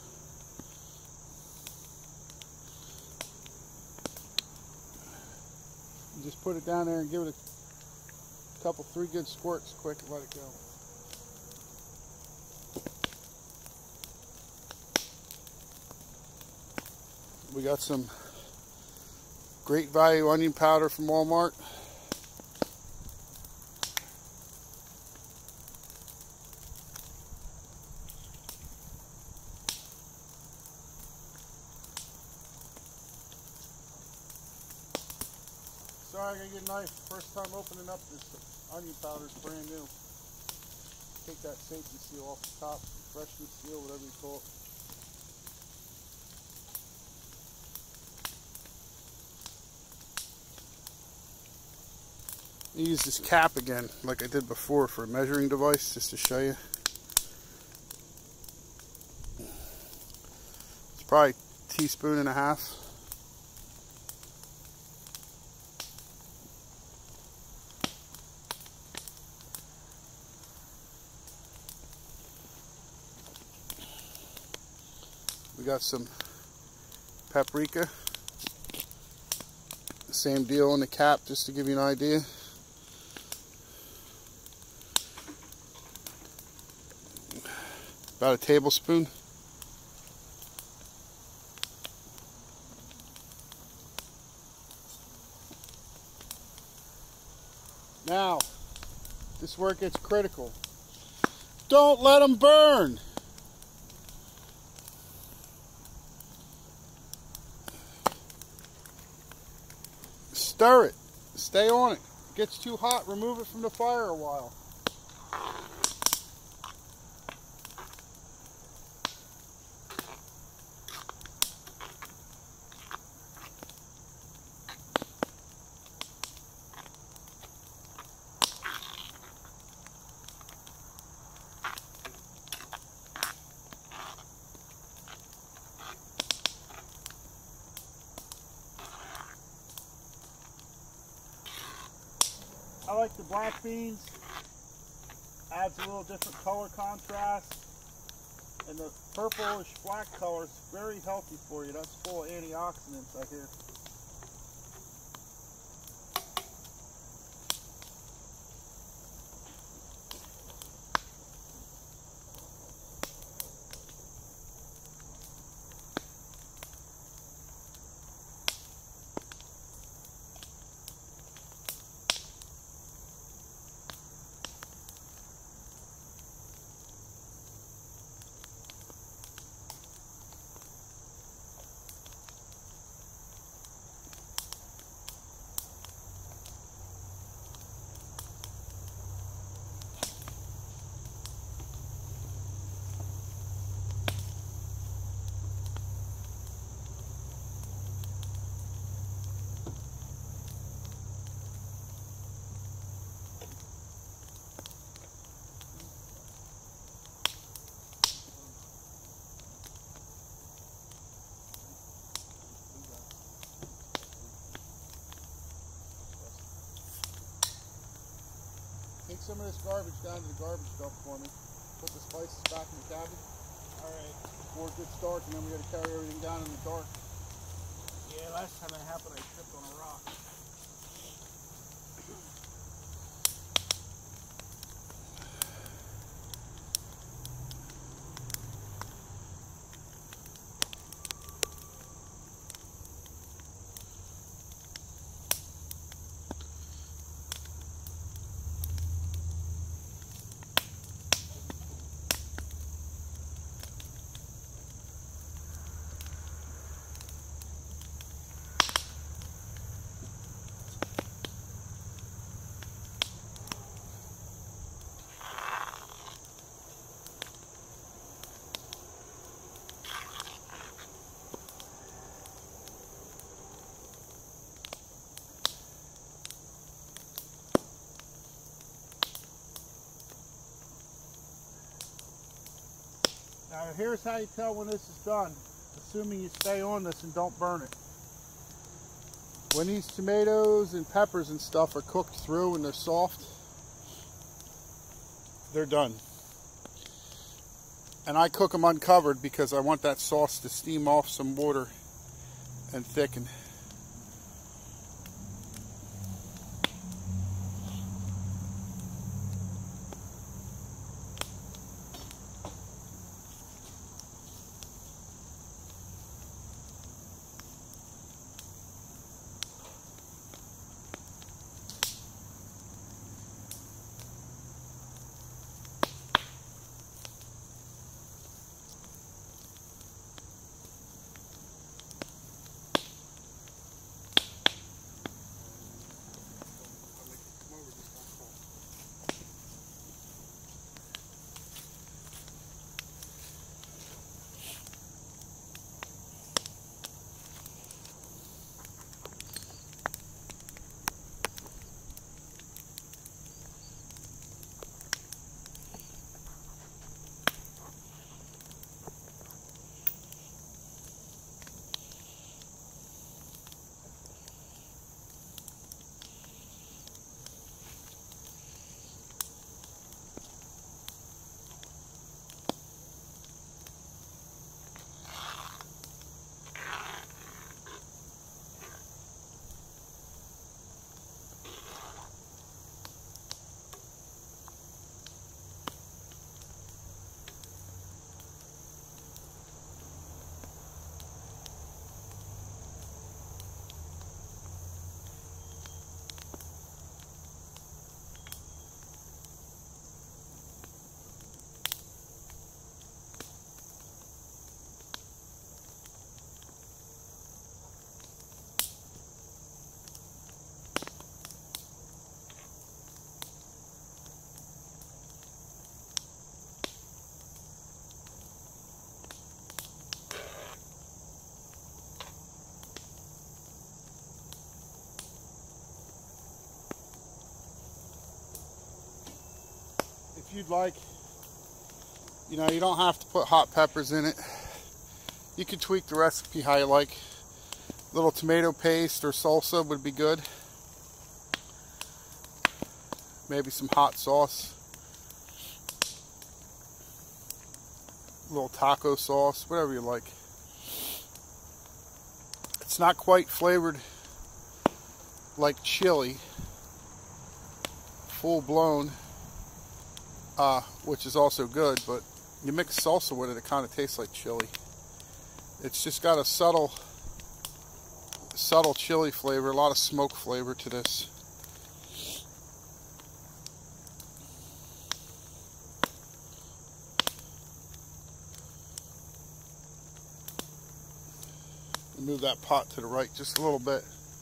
S1: You just put it down there and give it a couple, three good squirts quick and let it go. We got some great value onion powder from Walmart. Sorry, I gotta get a knife. First time opening up this onion powder, is brand new. Take that safety seal off the top, freshness seal, whatever you call it. I use this cap again, like I did before, for a measuring device, just to show you. It's probably a teaspoon and a half. We got some paprika. Same deal on the cap, just to give you an idea. About a tablespoon. Now, this is where it gets critical. Don't let them burn. Stir it. Stay on it. If it gets too hot, remove it from the fire a while. I like the black beans. Adds a little different color contrast. And the purplish black color is very healthy for you. That's full of antioxidants, I hear. Take some of this garbage down to the garbage dump for me. Put the spices back in the cabin.
S2: Alright.
S1: More good start, and then we got to carry everything down in the dark.
S2: Yeah, last time that happened, I tripped on a rock.
S1: Now here's how you tell when this is done, assuming you stay on this and don't burn it. When these tomatoes and peppers and stuff are cooked through and they're soft, they're done. And I cook them uncovered because I want that sauce to steam off some water and thicken. If you'd like, you know, you don't have to put hot peppers in it. You can tweak the recipe how you like. A little tomato paste or salsa would be good. Maybe some hot sauce. A little taco sauce, whatever you like. It's not quite flavored like chili, full blown. Uh, which is also good, but you mix salsa with it, it kind of tastes like chili. It's just got a subtle, subtle chili flavor, a lot of smoke flavor to this. Move that pot to the right just a little bit.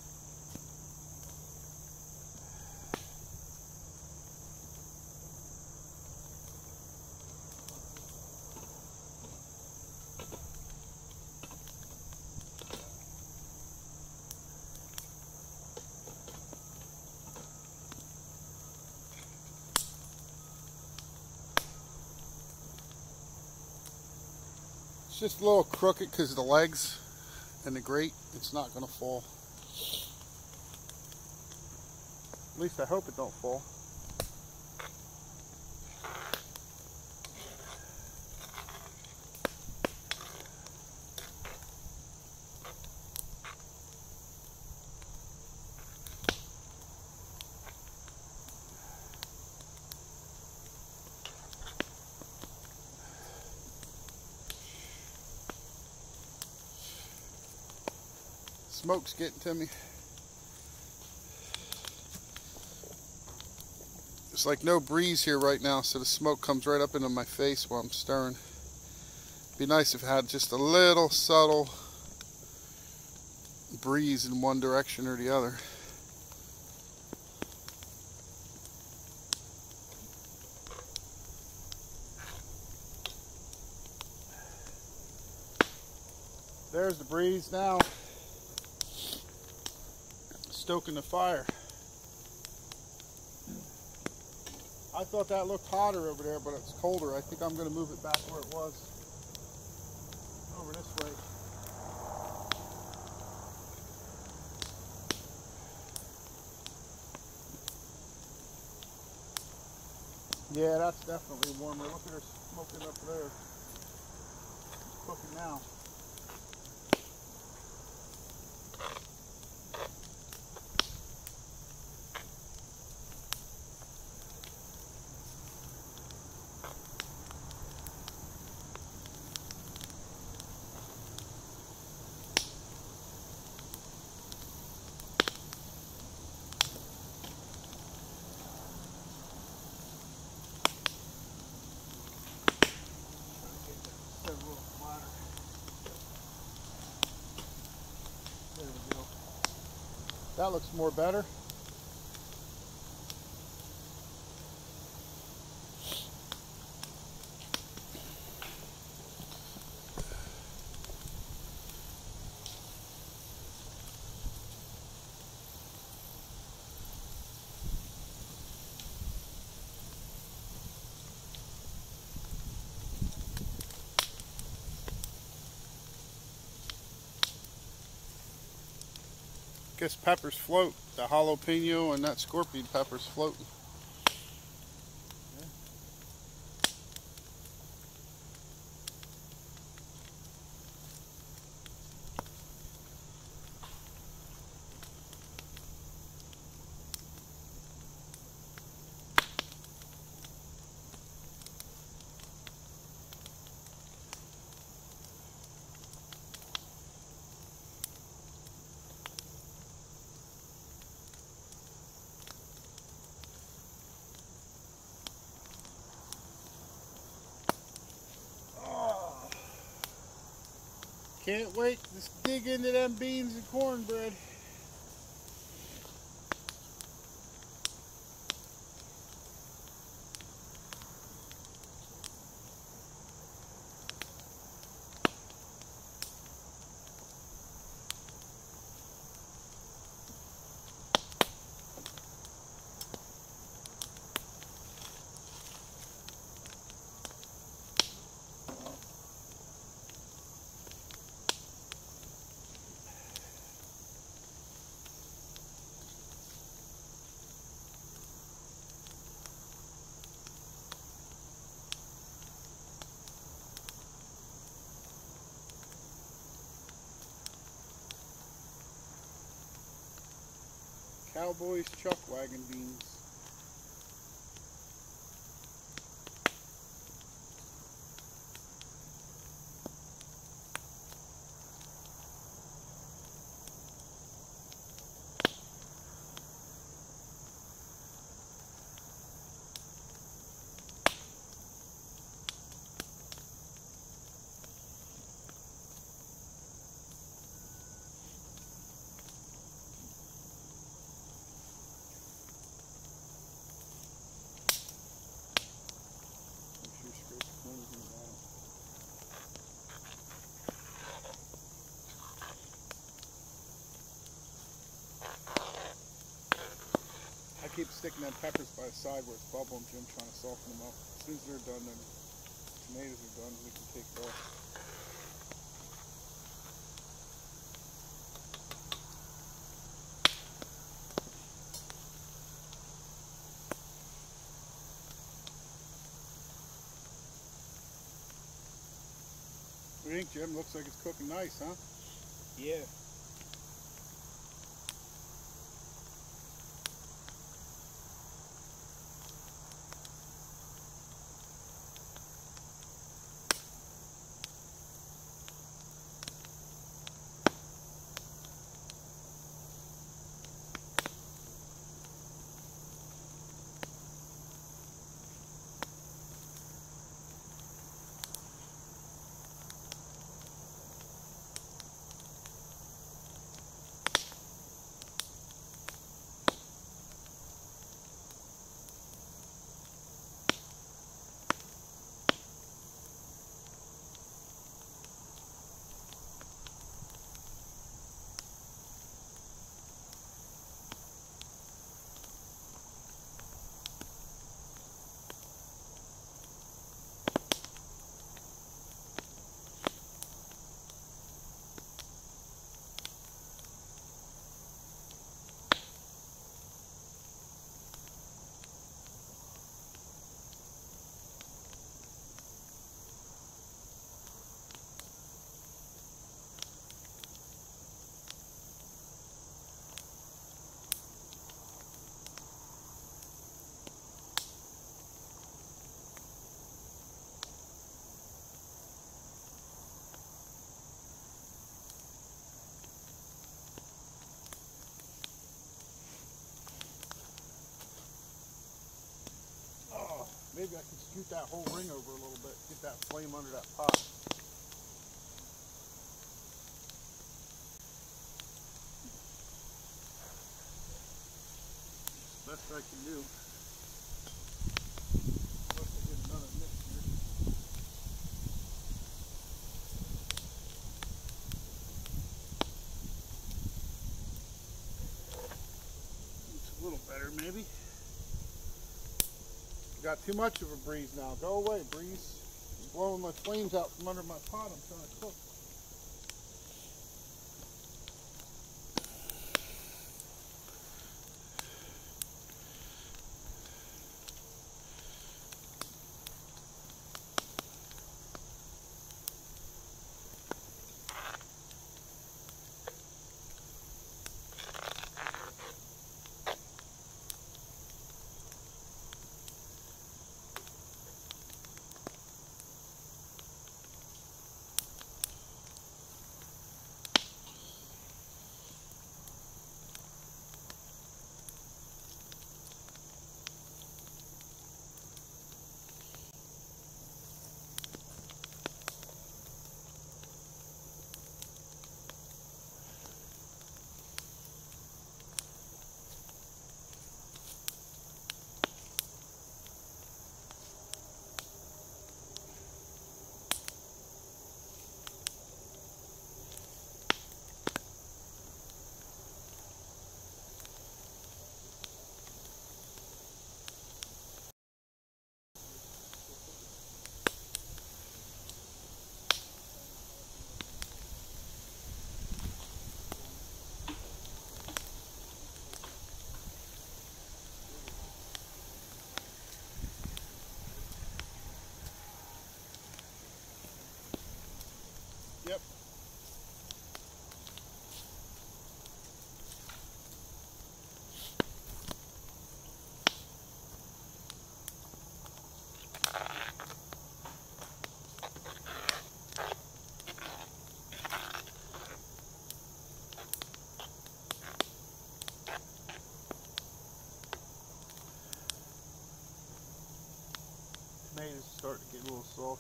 S1: It's just a little crooked because of the legs and the grate. It's not going to fall. At least I hope it don't fall. Smoke's getting to me. There's like no breeze here right now, so the smoke comes right up into my face while I'm stirring. Be nice if it had just a little subtle breeze in one direction or the other. There's the breeze now. Stoking the fire. I thought that looked hotter over there, but it's colder. I think I'm going to move it back where it was. Over this way. Yeah, that's definitely warmer. Look at her smoking up there. cooking now. There we go. That looks more better. Guess peppers float. The jalapeno and that scorpion peppers float. Can't wait to dig into them beans and cornbread. Cowboy'S Chuckwagon beans. I keep sticking them peppers by the side where it's bubbling, Jim, trying to soften them up. As soon as they're done, then tomatoes are done, we can take it off. What do you think, Jim? Looks like it's cooking nice, huh?
S2: Yeah.
S1: scoot that whole ring over a little bit. Get that flame under that pot. Best I can do. Unless I get another mix here. It's a little better, maybe. Got too much of a breeze now. Go away, breeze. You're blowing my flames out from under my pot. I'm trying to cook. Yep. Tomatoes start to get a little soft.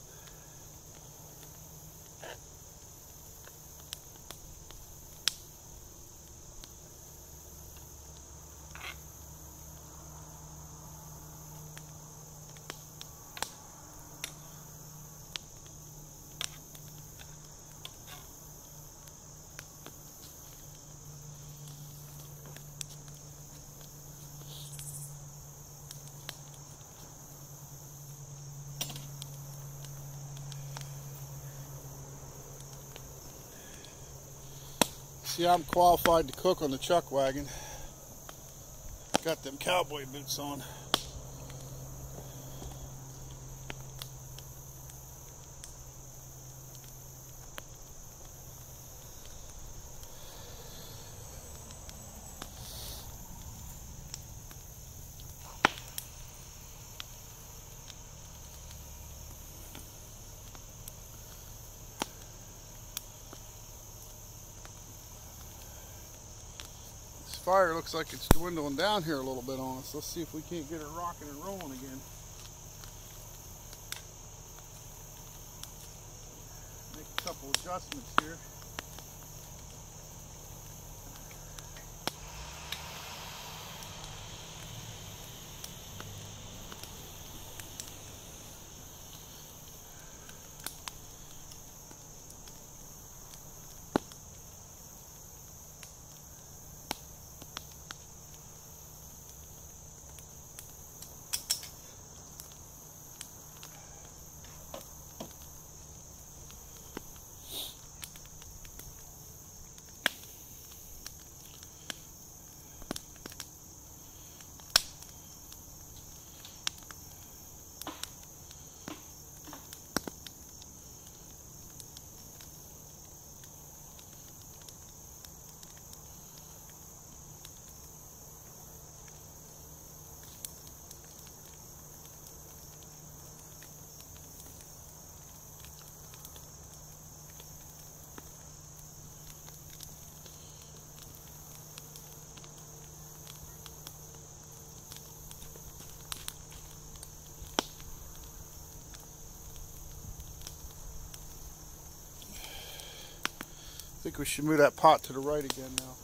S1: See, I'm qualified to cook on the chuck wagon. Got them cowboy boots on. Fire looks like it's dwindling down here a little bit on us. Let's see if we can't get it rocking and rolling again. Make a couple adjustments here. think we should move that pot to the right again now.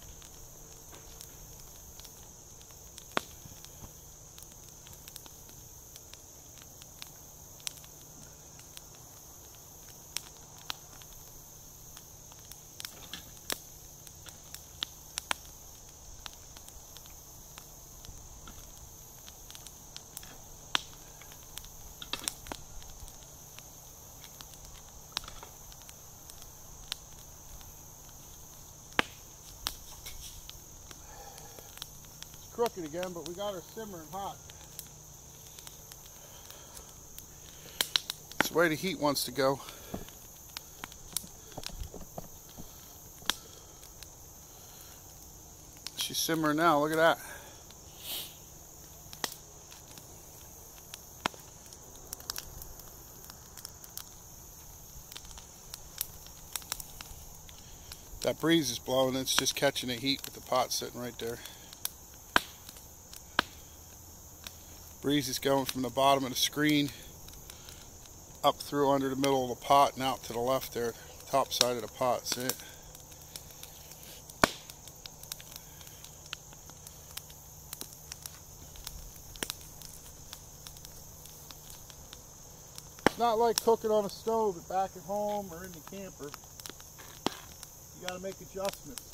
S1: Crooked again, but we got her simmering hot. It's the way the heat wants to go. She's simmering now, look at that. That breeze is blowing, it's just catching the heat with the pot sitting right there. Breeze is going from the bottom of the screen up through under the middle of the pot and out to the left there, top side of the pot. See it? It's not like cooking on a stove at back at home or in the camper. You got to make adjustments.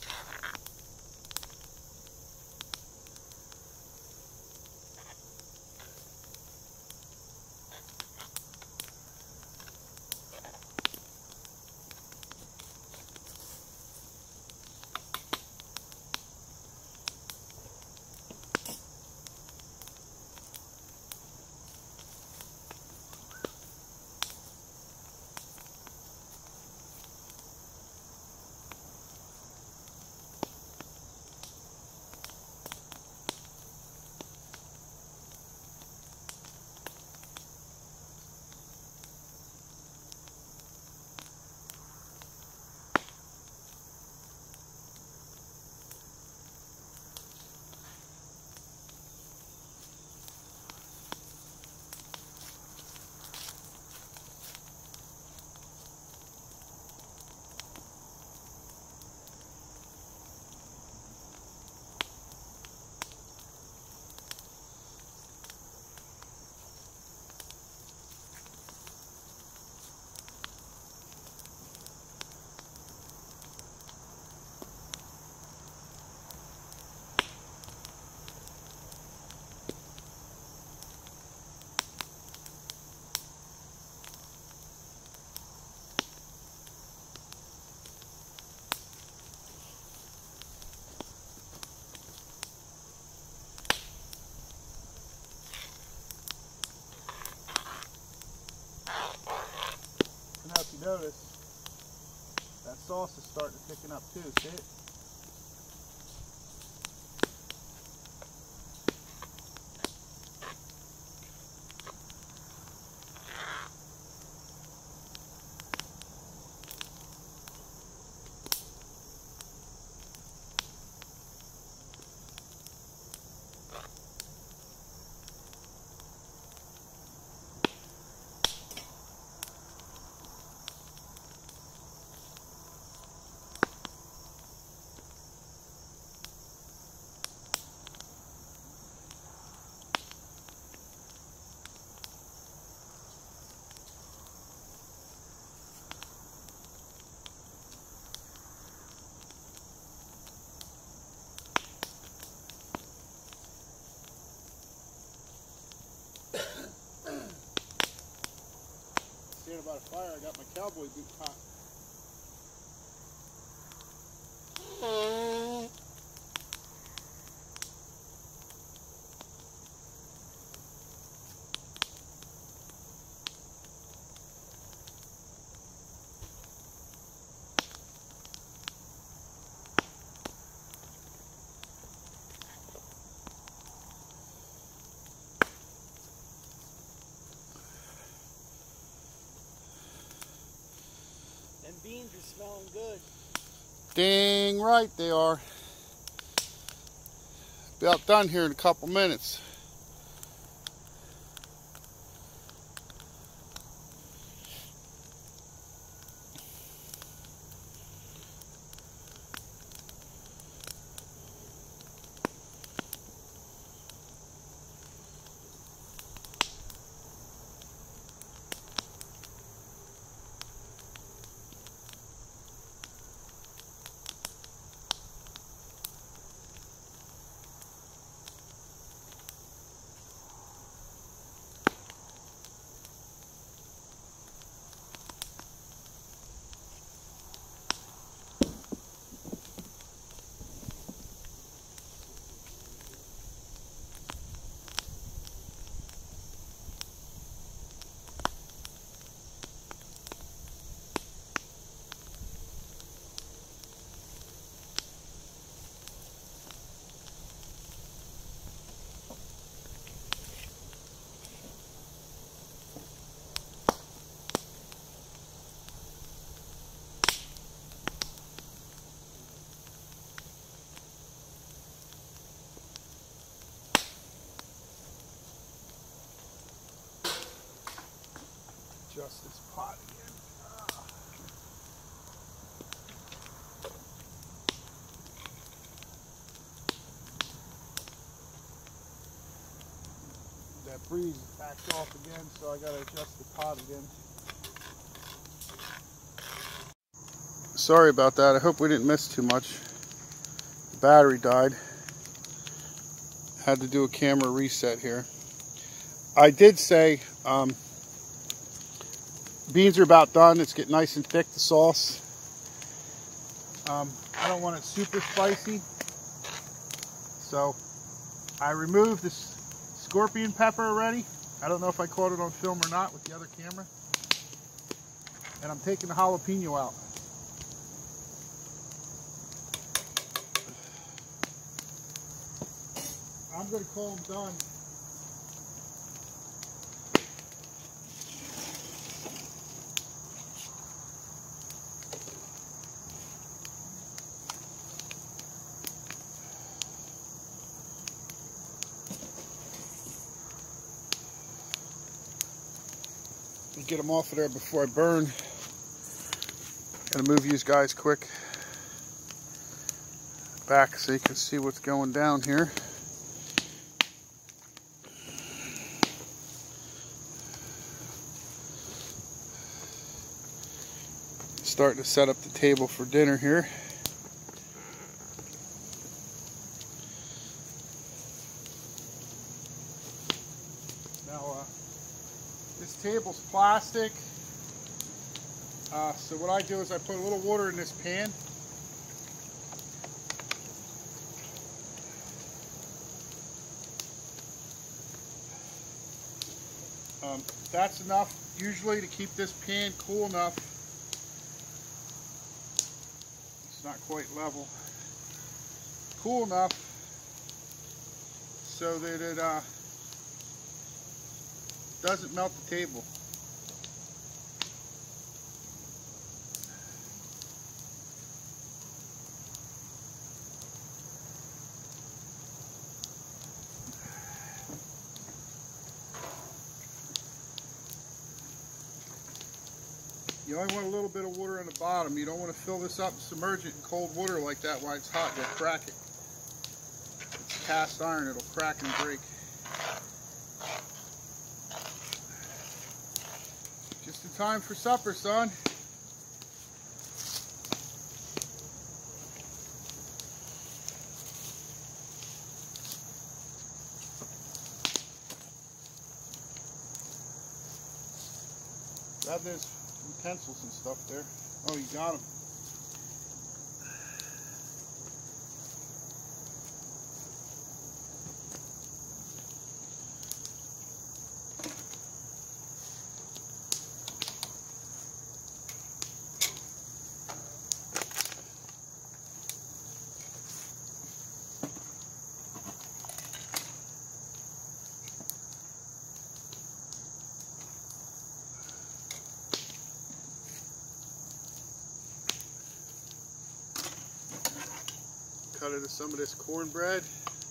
S1: Now if you notice, that sauce is starting to thicken up too, see it? Standing by the fire, I got my cowboy boot hot.
S2: Beans are smelling good.
S1: Dang right they are. About done here in a couple minutes. adjust this pot again. Ah. That breeze backed off again, so I gotta adjust the pot again. Sorry about that. I hope we didn't miss too much. The battery died. Had to do a camera reset here. I did say um, beans are about done. It's getting nice and thick, the sauce. Um, I don't want it super spicy. So I removed this scorpion pepper already. I don't know if I caught it on film or not with the other camera. And I'm taking the jalapeno out. I'm going to call them done. Get them off of there before I burn. Gonna move you guys quick back so you can see what's going down here. Starting to set up the table for dinner here. Now, uh, this table's plastic, uh, so what I do is I put a little water in this pan. Um, that's enough usually to keep this pan cool enough. It's not quite level. Cool enough so that it uh, doesn't melt the table. You only want a little bit of water on the bottom. You don't want to fill this up and submerge it in cold water like that while it's hot. You'll crack it. It's cast iron. It'll crack and break. Just in time for supper, son. Grab those utensils and stuff there. Oh, you got them. Cut into some of this cornbread.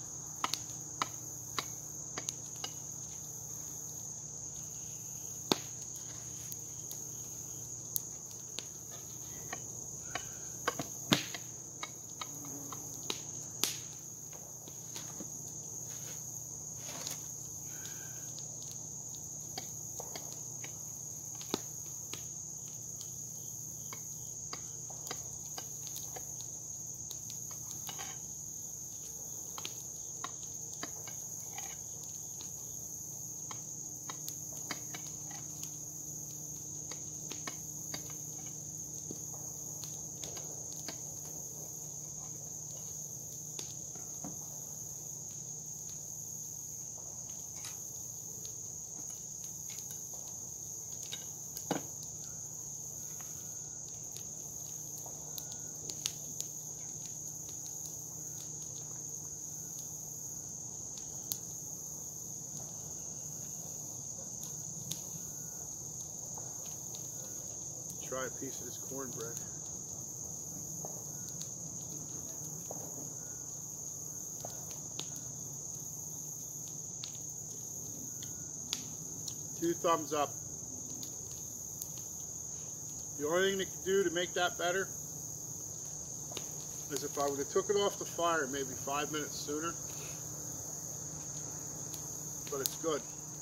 S1: Try a piece of this cornbread. Two thumbs up. The only thing they can do to make that better is if I would have took it off the fire maybe five minutes sooner. But it's good.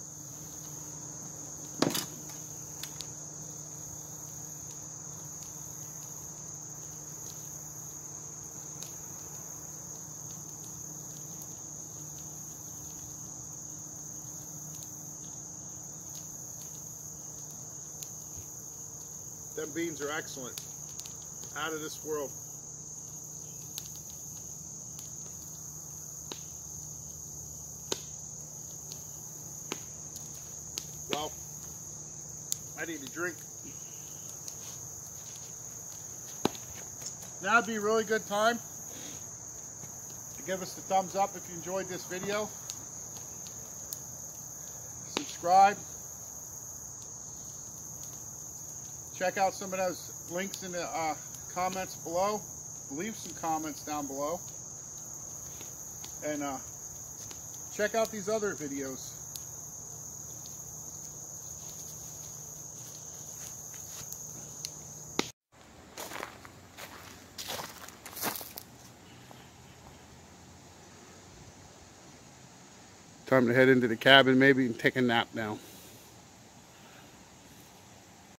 S1: Them beans are excellent. Out of this world. Well, I need a drink. Now would be a really good time to give us the thumbs up if you enjoyed this video. Subscribe. Check out some of those links in the uh, comments below. Leave some comments down below. And uh, check out these other videos. Time to head into the cabin maybe and take a nap now.